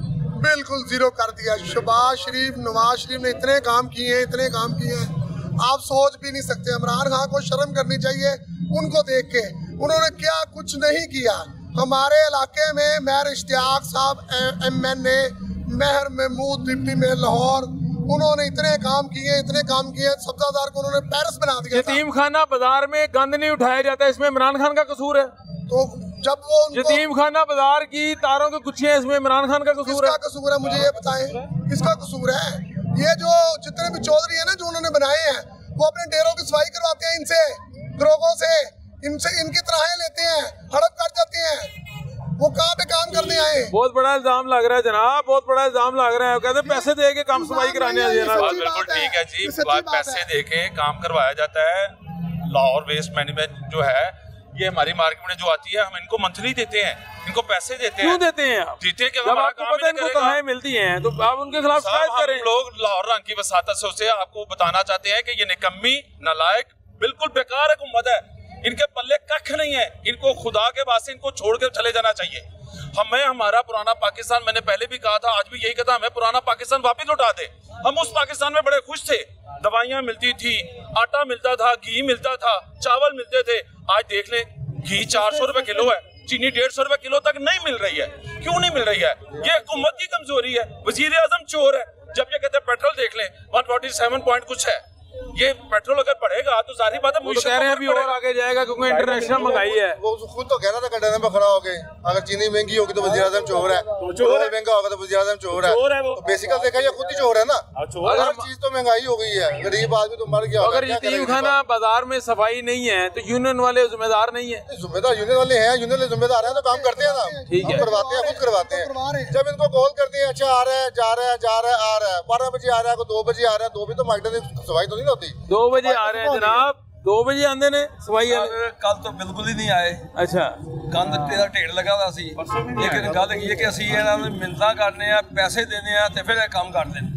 बिल्कुल जीरो कर दिया। शहबाज शरीफ, नवाज शरीफ ने इतने काम किए हैं, इतने काम किए हैं, आप सोच भी नहीं सकते। इमरान खान को शर्म करनी चाहिए उनको देख के, उन्होंने क्या कुछ नहीं किया। हमारे इलाके में मेयर इश्तियाक साहब M N A, Mehar Mahmood deputy mayor Lahore, उन्होंने इतने काम किए, इतने काम किए, सब्जादार को उन्होंने पेरिस बना दिया।
यतीम खाना बाजार में गंद नहीं उठाया जाता, इसमें इमरान खान का कसूर है।
तो जब वो
यतीम खाना बाजार की तारों की गुच्छियां, इसमें इमरान खान का कसूर है।
कसूर है मुझे ये बताएं, किसका कसूर है? ये जो जितने भी चौधरी है ना, जो उन्होंने बनाए हैं, वो अपने डेरों की सफाई करवाते हैं इनसे, दरोगों से, इनसे इनकी तनख्वाहें लेते हैं, हड़प कर जाते हैं। वो कहाँ पे काम करने आए?
बहुत बड़ा इल्जाम लग रहा है जनाब, बहुत बड़ा इल्जाम लग रहा है। कहते हैं पैसे दे के काम सफाई कराने आए हैं।
बिल्कुल ठीक है जी, पैसे दे के काम करवाया जाता है। लाहौर वेस्ट मैनेजमेंट जो है, ये हमारी मार्केट में जो आती है, हम इनको मंथली देते हैं, इनको पैसे देते हैं।
क्यों देते हैं आप?
देते हैं कि
जब आपको पता है इनको तनख्वाहें मिलती हैं, तो आप उनके खिलाफ शिकायत करें।
लोग लाहौर रंग की वसातत से उसे आपको बताना चाहते हैं कि ये निकम्मी, नालायक, बिल्कुल बेकार हुकूमत है, इनके पल्ले कख नहीं है, इनको खुदा के वास्ते इनको छोड़ कर चले जाना चाहिए। हमें हमारा पुराना पाकिस्तान, मैंने पहले भी कहा था, आज भी यही कहता, हमें पुराना पाकिस्तान वापस लौटा दे। हम उस पाकिस्तान में बड़े खुश थे, दवाइयाँ मिलती थी, आटा मिलता था, घी मिलता था, चावल मिलते थे। आज देख लें, घी चार सौ रुपए किलो है, चीनी डेढ़ सौ रुपए किलो तक नहीं मिल रही है। क्यों नहीं मिल रही है? ये हुकूमत की कमजोरी है, वजीर आजम चोर है। जब ये कहते हैं पेट्रोल देख लें, वन फोर्टी सेवन पॉइंट कुछ है, ये पेट्रोल अगर बढ़ेगा तो जाहिर बात है
वो तो कह रहे हैं अभी और आगे जाएगा, क्योंकि इंटरनेशनल महंगाई है।
वो खुद तो कह रहा था कंटेनर में खड़ा होके, अगर चीनी महंगी होगी तो वज़ीर आज़म चोर है, पेट्रोल महंगा होगा तो वज़ीर आज़म चोर है। तो बेसिकल देखा ये खुद ही चोर है ना। हर चीज तो महंगाई हो गई है, गरीब आदमी तो मर गया।
अगर यतीम खाना बाजार में सफाई नहीं है तो यूनियन वाले जिम्मेदार नहीं है?
जिम्मेदार यूनियन वाले हैं, यूनियन वाले जिम्मेदार हैं तो काम करते हैं ना,
ठीक है,
करवाते हैं, खुद करवाते हैं। जब इनको कॉल करते हैं, अच्छा आ रहा है, जा रहा है, जा रहा है, आ रहा है, बारह बजे आ रहा है, दो बजे आ रहा है, दो बजे तो मार्केट में सफाई तो नहीं होती।
दो बजे आ रहे हैं जनाब, दो बजे आंदे ने सफाई
कल तो बिल्कुल ही नहीं आए।
अच्छा,
कंध तेरा ढेर लगा हुआ सी, लेकिन गल ये कि ਅਸੀਂ ਇਹਨਾਂ ਨੂੰ ਮਿੰਨਤਾਂ ਕਰਨੇ ਆ, ਪੈਸੇ ਦੇਣੇ ਆ ਤੇ ਫਿਰ ਇਹ ਕੰਮ ਕਰਦੇ ਨੇ,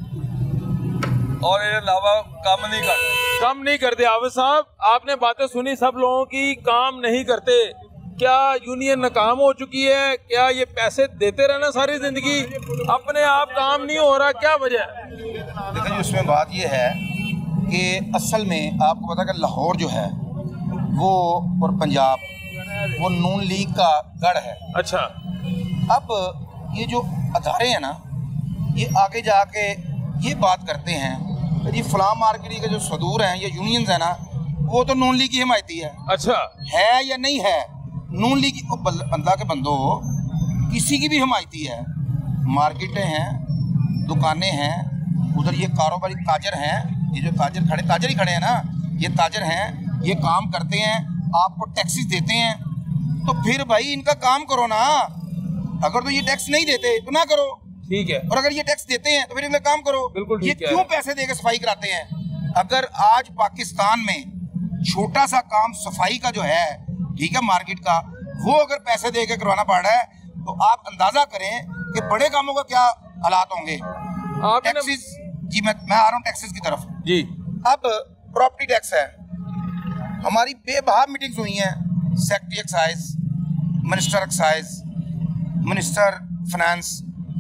और इसके अलावा काम नहीं करते।
काम नहीं करते। आविद साहब, आपने बातें सुनी सब लोगों की, काम नहीं करते। क्या यूनियन नाकाम हो चुकी है? क्या ये पैसे देते रहना सारी जिंदगी, अपने आप काम नहीं हो रहा, क्या वजह है?
देखिए जी, उसमें बात ये है कि असल में आपको पता है कि लाहौर जो है वो और पंजाब वो नून लीग का गढ़ है।
अच्छा,
अब ये जो अदारे हैं ना, ये आगे जाके ये बात करते हैं कि फलां मार्केट के जो सदूर हैं, ये यूनियंस है ना, वो तो नून लीग की हिमायती है।
अच्छा,
है या नहीं है? नून लीग की बंदा के बंदो किसी की भी हिमायती है। मार्केटें हैं, दुकानें हैं, उधर ये कारोबारी ताजर हैं, ये जो ताजर खड़े ताजर ही खड़े हैं ना, ये ताजर हैं, ये काम करते हैं, आपको टैक्सेस देते हैं, तो फिर भाई इनका काम करो ना। अगर तो ये टैक्स नहीं देते तो ना करो,
ठीक है,
और अगर ये टैक्स देते हैं तो फिर इनका काम करो।
बिल्कुल
ये क्यों पैसे देकर सफाई कराते हैं? अगर आज पाकिस्तान में छोटा सा काम सफाई का जो है, ठीक है, मार्केट का, वो अगर पैसे देकर करवाना पड़ रहा है, तो आप अंदाजा करें कि बड़े कामों का क्या हालात होंगे। टैक्सेस जी, मैं मैं आ रहा हूँ टैक्सेस की तरफ
जी।
अब प्रॉपर्टी टैक्स है, हमारी बेबहा मीटिंग्स हुई हैं, secretary excise, minister excise, minister finance,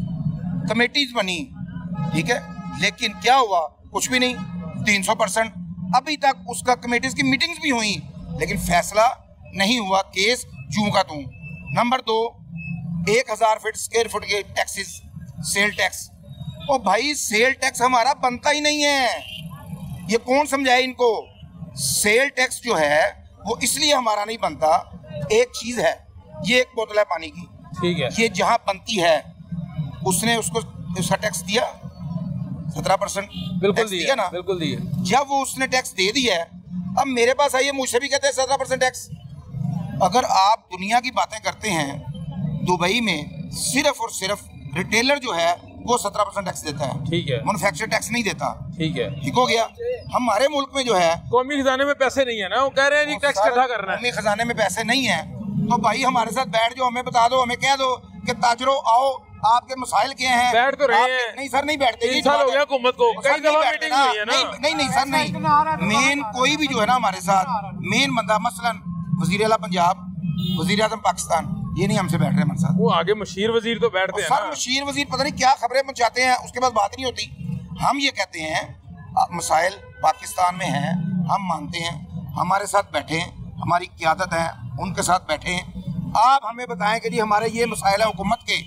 committees बनी, ठीक है, लेकिन क्या हुआ? कुछ भी नहीं। तीन सौ परसेंट अभी तक उसका कमेटीज की मीटिंग्स भी हुई, लेकिन फैसला नहीं हुआ, केस जूं का तूं। नंबर दो, एक हजार फीट स्क्वायर फुट के टैक्सेस, सेल टैक्स। ओ भाई, सेल टैक्स हमारा बनता ही नहीं है, ये कौन समझाए इनको? सेल टैक्स जो है वो इसलिए हमारा नहीं बनता, एक चीज है, ये एक बोतल है पानी की,
ठीक है,
ये जहाँ बनती है उसने उसको उसका टैक्स दिया सत्रह परसेंट,
बिल्कुल
दिया ना,
बिल्कुल दिया।
जब वो उसने टैक्स दे दिया है, अब मेरे पास आइए, मुझसे भी कहते हैं सत्रह परसेंट टैक्स। अगर आप दुनिया की बातें करते हैं, दुबई में सिर्फ और सिर्फ रिटेलर जो है वो सत्रह परसेंट टैक्स देता है, ठीक है, मैन्युफैक्चर टैक्स नहीं देता,
ठीक है,
ठीक हो गया। हमारे मुल्क में जो है
कौमी खजाने में पैसे नहीं है ना, वो कह रहे हैं टैक्स इकट्ठा करना है,
कौमी खजाने में पैसे नहीं है, तो भाई हमारे साथ बैठ जाओ, हमें बता दो, हमें कह दो कि ताजरों आओ, आपके मसाइल क्या हैं?
बैठ तो रहे हैं।
नहीं सर, नहीं बैठते,
तीन साल हो गया हुकूमत को, कई दफा मीटिंग हुई है ना।
नहीं नहीं नहीं सर, नहीं। मेन कोई भी जो है ना हमारे साथ, मेन बंदा, मसलन वजीर आला पंजाब, वजीर आजम पाकिस्तान, ये नहीं हमसे बैठ रहे हमारे साथ।
वो आगे मशीर वजीर तो बैठते हैं
सर, मशीर वजीर पता नहीं क्या खबरें पहुंचाते हैं, उसके बाद बात नहीं होती। हम ये कहते हैं मसाइल पाकिस्तान में हैं, हम मानते हैं, हमारे साथ बैठे, हमारी क़यादत है, उनके साथ बैठे। आप हमें बताएं कि जी हमारे ये मसाइल हैं हुकूमत के,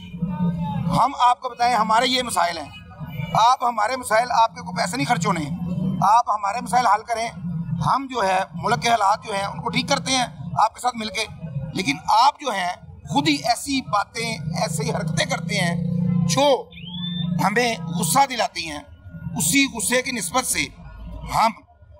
हम आपको बताएं हमारे ये मसाइल हैं। आप हमारे मसाइल, आपके को पैसे नहीं खर्च होने, आप हमारे मसाइल हल करें। हम जो है मुल्क के हालात जो हैं उनको ठीक करते हैं आपके साथ मिलके। लेकिन आप जो हैं खुद ही ऐसी बातें, ऐसी हरकतें करते हैं जो हमें गुस्सा दिलाती हैं। उसी गुस्से की निस्बत से हम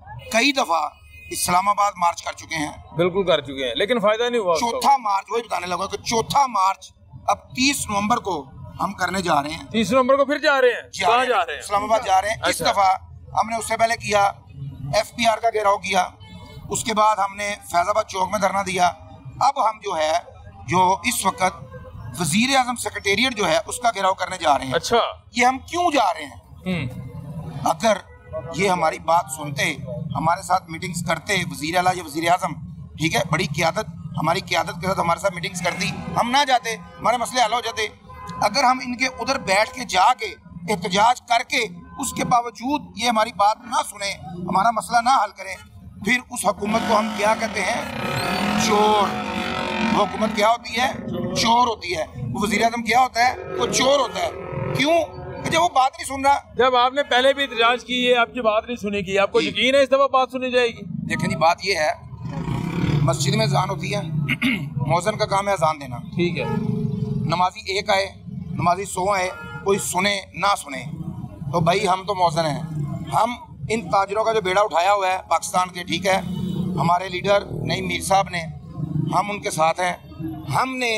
कई दफ़ा इस्लामाबाद मार्च कर चुके हैं।
बिल्कुल कर चुके हैं, लेकिन फायदा नहीं हुआ।
चौथा मार्च, वही बताने लगा कि चौथा मार्च अब तीस नवंबर को हम करने जा रहे हैं।
तीस नवंबर को फिर जा रहे हैं? कहाँ जा रहे हैं?
इस्लामाबाद जा रहे हैं। इस दफा हमने उससे पहले किया एफ पी आर का घेराव किया, उसके बाद हमने फैजाबाद चौक में धरना दिया। अब हम जो है जो इस वक्त वजीर आजम सेक्रेटेरिएट जो है उसका घेराव करने जा रहे हैं।
अच्छा,
ये हम क्यों जा रहे हैं? अगर ये हमारी बात सुनते, हमारे साथ मीटिंग्स करते वजीर आला या वजीर आजम, ठीक है, बड़ी क़यादत, हमारी क़यादत के साथ हमारे साथ मीटिंग्स करती, हम ना जाते, हमारे मसले हल हो जाते। अगर हम इनके उधर बैठ के जाके एहतजाज करके उसके बावजूद ये हमारी बात ना सुने, हमारा मसला ना हल करें, फिर उस हुकूमत को हम क्या कहते हैं? चोर। वो हुकूमत क्या होती है? चोर होती है। वो वज़ीर आज़म क्या होता है? वो चोर होता है। क्यों? जब वो बात नहीं सुन रहा।
जब आपने पहले भी एहतजाज की है, आपकी बात नहीं सुनी की, आपको यकीन है इस दफा बात सुनी जाएगी?
देखें जी, बात ये है, मस्जिद में अजान होती है, मौज़न का काम है अजान देना,
ठीक है।
नमाजी एक आए, नमाजी सौ आए, कोई सुने ना सुने, तो भाई हम तो मौज़न हैं। हम इन ताजरों का जो बेड़ा उठाया हुआ है पाकिस्तान के, ठीक है, हमारे लीडर नईम मीर साहब ने, हम उनके साथ हैं। हमने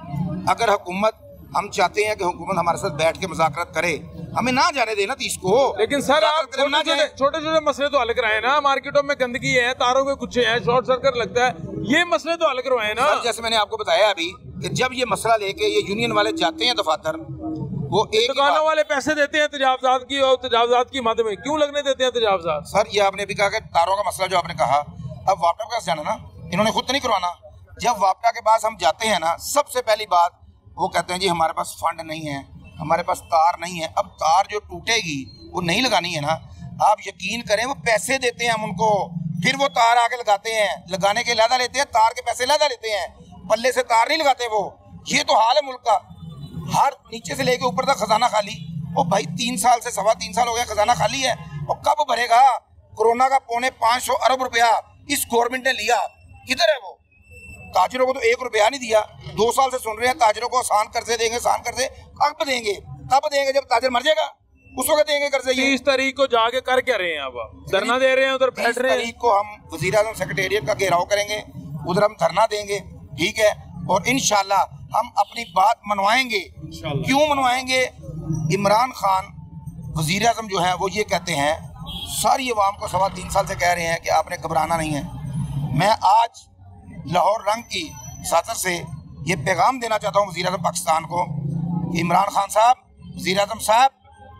अगर हुकूमत, हम चाहते हैं कि हुकूमत हमारे साथ बैठ के मुज़ाकरत करे, हमें ना जाने देना तीस को।
लेकिन सर आप छोटे छोटे मसले तो हल कराए ना, मार्केटों में गंदगी है, तारों के गुच्छे हैं, शॉर्ट सर्किट लगता है, ये मसले तो हल करवाए ना।
जैसे मैंने आपको बताया अभी कि जब ये मसला लेके ये यूनियन वाले जाते हैं दफातर, वो एक
दुकानों वाले पैसे देते हैं तजावजात की, और तजावजात की मद में क्यों लगने देते हैं तजावजात?
सर ये आपने भी कहा कि तारों का मसला जो आपने कहा, अब वापटा के पास जाना ना, इन्होंने खुद तो नहीं करवाना। जब वापटा के पास हम जाते हैं ना, सबसे पहली बात वो कहते हैं जी हमारे पास फंड नहीं है, हमारे पास तार नहीं है। अब तार जो टूटेगी वो नहीं लगानी है ना, आप यकीन करें वो पैसे देते हैं हम उनको, फिर वो तार आके लगाते हैं, लगाने के लादा लेते हैं, तार के पैसे लादा लेते हैं, पल्ले से तार नहीं लगाते वो। ये तो हाल है मुल्क का, हर नीचे से लेके ऊपर तक खजाना खाली। ओ भाई तीन साल से सवा तीन साल हो गया खजाना खाली है, और कब भरेगा? कोरोना का पौने पाँच सौ अरब रुपया इस गवर्नमेंट ने लिया, किधर है वो? ताजरों को तो एक रुपया नहीं दिया। दो साल से सुन रहे हैं ताजरों को आसान कर्जे देंगे, आसान कर्जे। कब देंगे? तब देंगे जब ताजर मर जाएगा, उस वक्त देंगे कर्जे।
तीस तारीख को जाके कर क्या रहे हैं? अब धरना दे रहे हैं, उधर बैठ रहे हैं।
तारीख को हम वज़ीर आज़म सेक्रेटेरिएट का घेराव करेंगे, उधर हम धरना देंगे, ठीक है, और इंशाल्लाह हम अपनी बात मनवाएंगे। क्यों मनवाएंगे? इमरान खान वज़ीर आज़म जो है वो ये कहते हैं, सारी अवाम को सवा तीन साल से कह रहे हैं कि आपने घबराना नहीं है। मैं आज लाहौर रंग की साथर से ये पैगाम देना चाहता हूँ वज़ीर आज़म पाकिस्तान को कि इमरान खान साहब, वज़ीर आज़म साहब,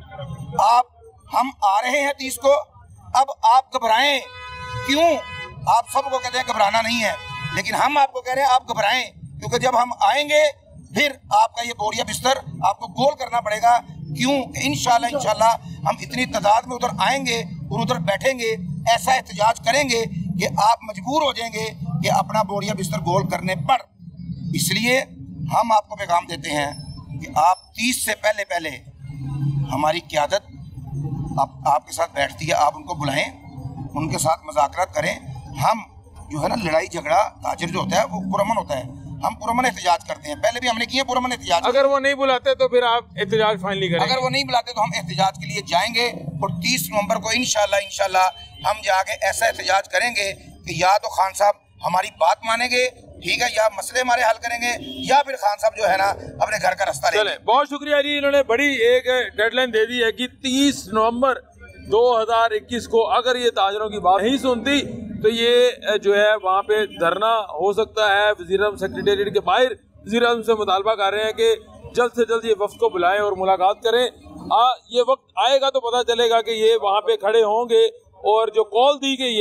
आप, हम आ रहे हैं तीस को, अब आप घबराएं क्यों? आप सबको कहते हैं घबराना नहीं है, लेकिन हम आपको कह रहे हैं आप घबराएं, क्योंकि जब हम आएंगे फिर आपका ये बोरिया बिस्तर आपको गोल करना पड़ेगा। क्यों? इंशाल्लाह इंशाल्लाह हम इतनी तादाद में उधर आएंगे और उधर बैठेंगे, ऐसा एहतजाज करेंगे कि आप मजबूर हो जाएंगे कि अपना बोरिया बिस्तर गोल करने पर। इसलिए हम आपको पैगाम देते हैं कि आप तीस से पहले पहले, हमारी क़यादत आप, आपके साथ बैठती है, आप उनको बुलाएं, उनके साथ मुज़ाकरात करें। हम जो है ना, लड़ाई झगड़ा ताजर जो होता है वो पुरअमन होता है, हम पुरअमन एहतजाज करते हैं, पहले भी हमने किए पुरअमन एहतजाज।
अगर वो नहीं बुलाते तो फिर आप एहतजाज फाइनली करेंगे?
अगर वो नहीं बुलाते तो हम एहतजाज के लिए जाएंगे, और तीस नवंबर को इंशाल्लाह इंशाल्लाह हम जाके ऐसा एहतजाज करेंगे कि या तो खान साहब हमारी बात मानेंगे, ठीक है, या मसले हमारे हल करेंगे, या फिर खान साहब जो है ना अपने घर का रास्ता लेंगे।
बहुत शुक्रिया जी, इन्होंने बड़ी एक डेडलाइन दे दी है कि तीस नवंबर दो हजार इक्कीस को अगर ये ताजरों की बात नहीं सुनती तो ये जो है वहाँ पे धरना हो सकता है। वज़ीर आज़म सेक्रेटेरिएट के बाहर वज़ीर आज़म से मुतालबा कर रहे हैं कि जल्द से जल्द ये वफ्द को बुलाएं और मुलाकात करें। आ, ये वक्त आएगा तो पता चलेगा कि ये वहाँ पे खड़े होंगे, और जो कॉल दी गई है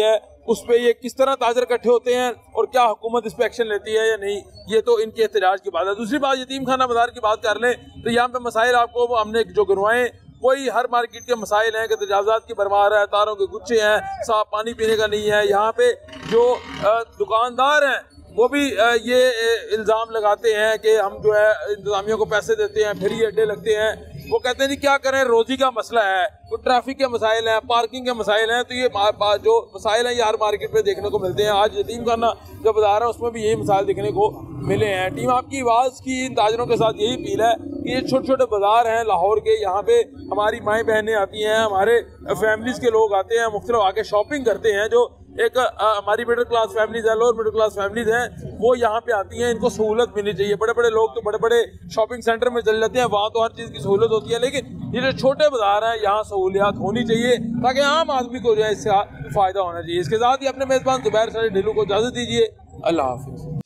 उस पर ये किस तरह ताजर इकट्ठे होते हैं और क्या हुकूमत इस पर एक्शन लेती है या नहीं, ये तो इनके एहतजाज की बात है। दूसरी बात, यतीम खाना बाजार की बात कर लें तो यहाँ पे मसाइल आपको हमने जो गिनवाए, कोई हर मार्केट के मसाइल हैं कि तजावजात की भरमार है, तारों के गुच्छे हैं, साफ पानी पीने का नहीं है। यहाँ पे जो दुकानदार हैं वो भी ये इल्ज़ाम लगाते हैं कि हम जो है इंतजामिया को पैसे देते हैं, फिर ये अड्डे लगते हैं। वो कहते हैं जी क्या करें, रोजी का मसला है, तो ट्रैफिक के मसाइल हैं, पार्किंग के मसाइल हैं, तो ये जो मसाइल हैं ये हर मार्केट पे देखने को मिलते हैं। आज यतीम खाना जो बाजार है उसमें भी यही मसाइल देखने को मिले हैं। टीम आपकी आवाज़ की इन ताजरों के साथ यही अपील है कि ये छोटे छोटे बाजार हैं लाहौर के, यहाँ पे हमारी माएँ बहनें आती हैं, हमारे फैमिलीज़ के लोग आते हैं, मुख्तलिफ आके शॉपिंग करते हैं। जो एक आ, हमारी मिडिल क्लास फैमिलीज है, लोअर मिडिल क्लास फैमिलीज हैं, वो यहाँ पे आती हैं, इनको सहूलत मिलनी चाहिए। बड़े बड़े लोग तो बड़े बड़े शॉपिंग सेंटर में चले जाते हैं, वहाँ तो हर चीज़ की सहूलत होती है, लेकिन ये जो छोटे बाजार हैं यहाँ सहूलियात होनी चाहिए ताकि आम आदमी को जो है इससे फ़ायदा होना चाहिए। इसके साथ ही अपने मेज़बान ज़ुबैर साजिद ढिल्लू को इजाज़त दीजिए। अल्लाह हाफिज़।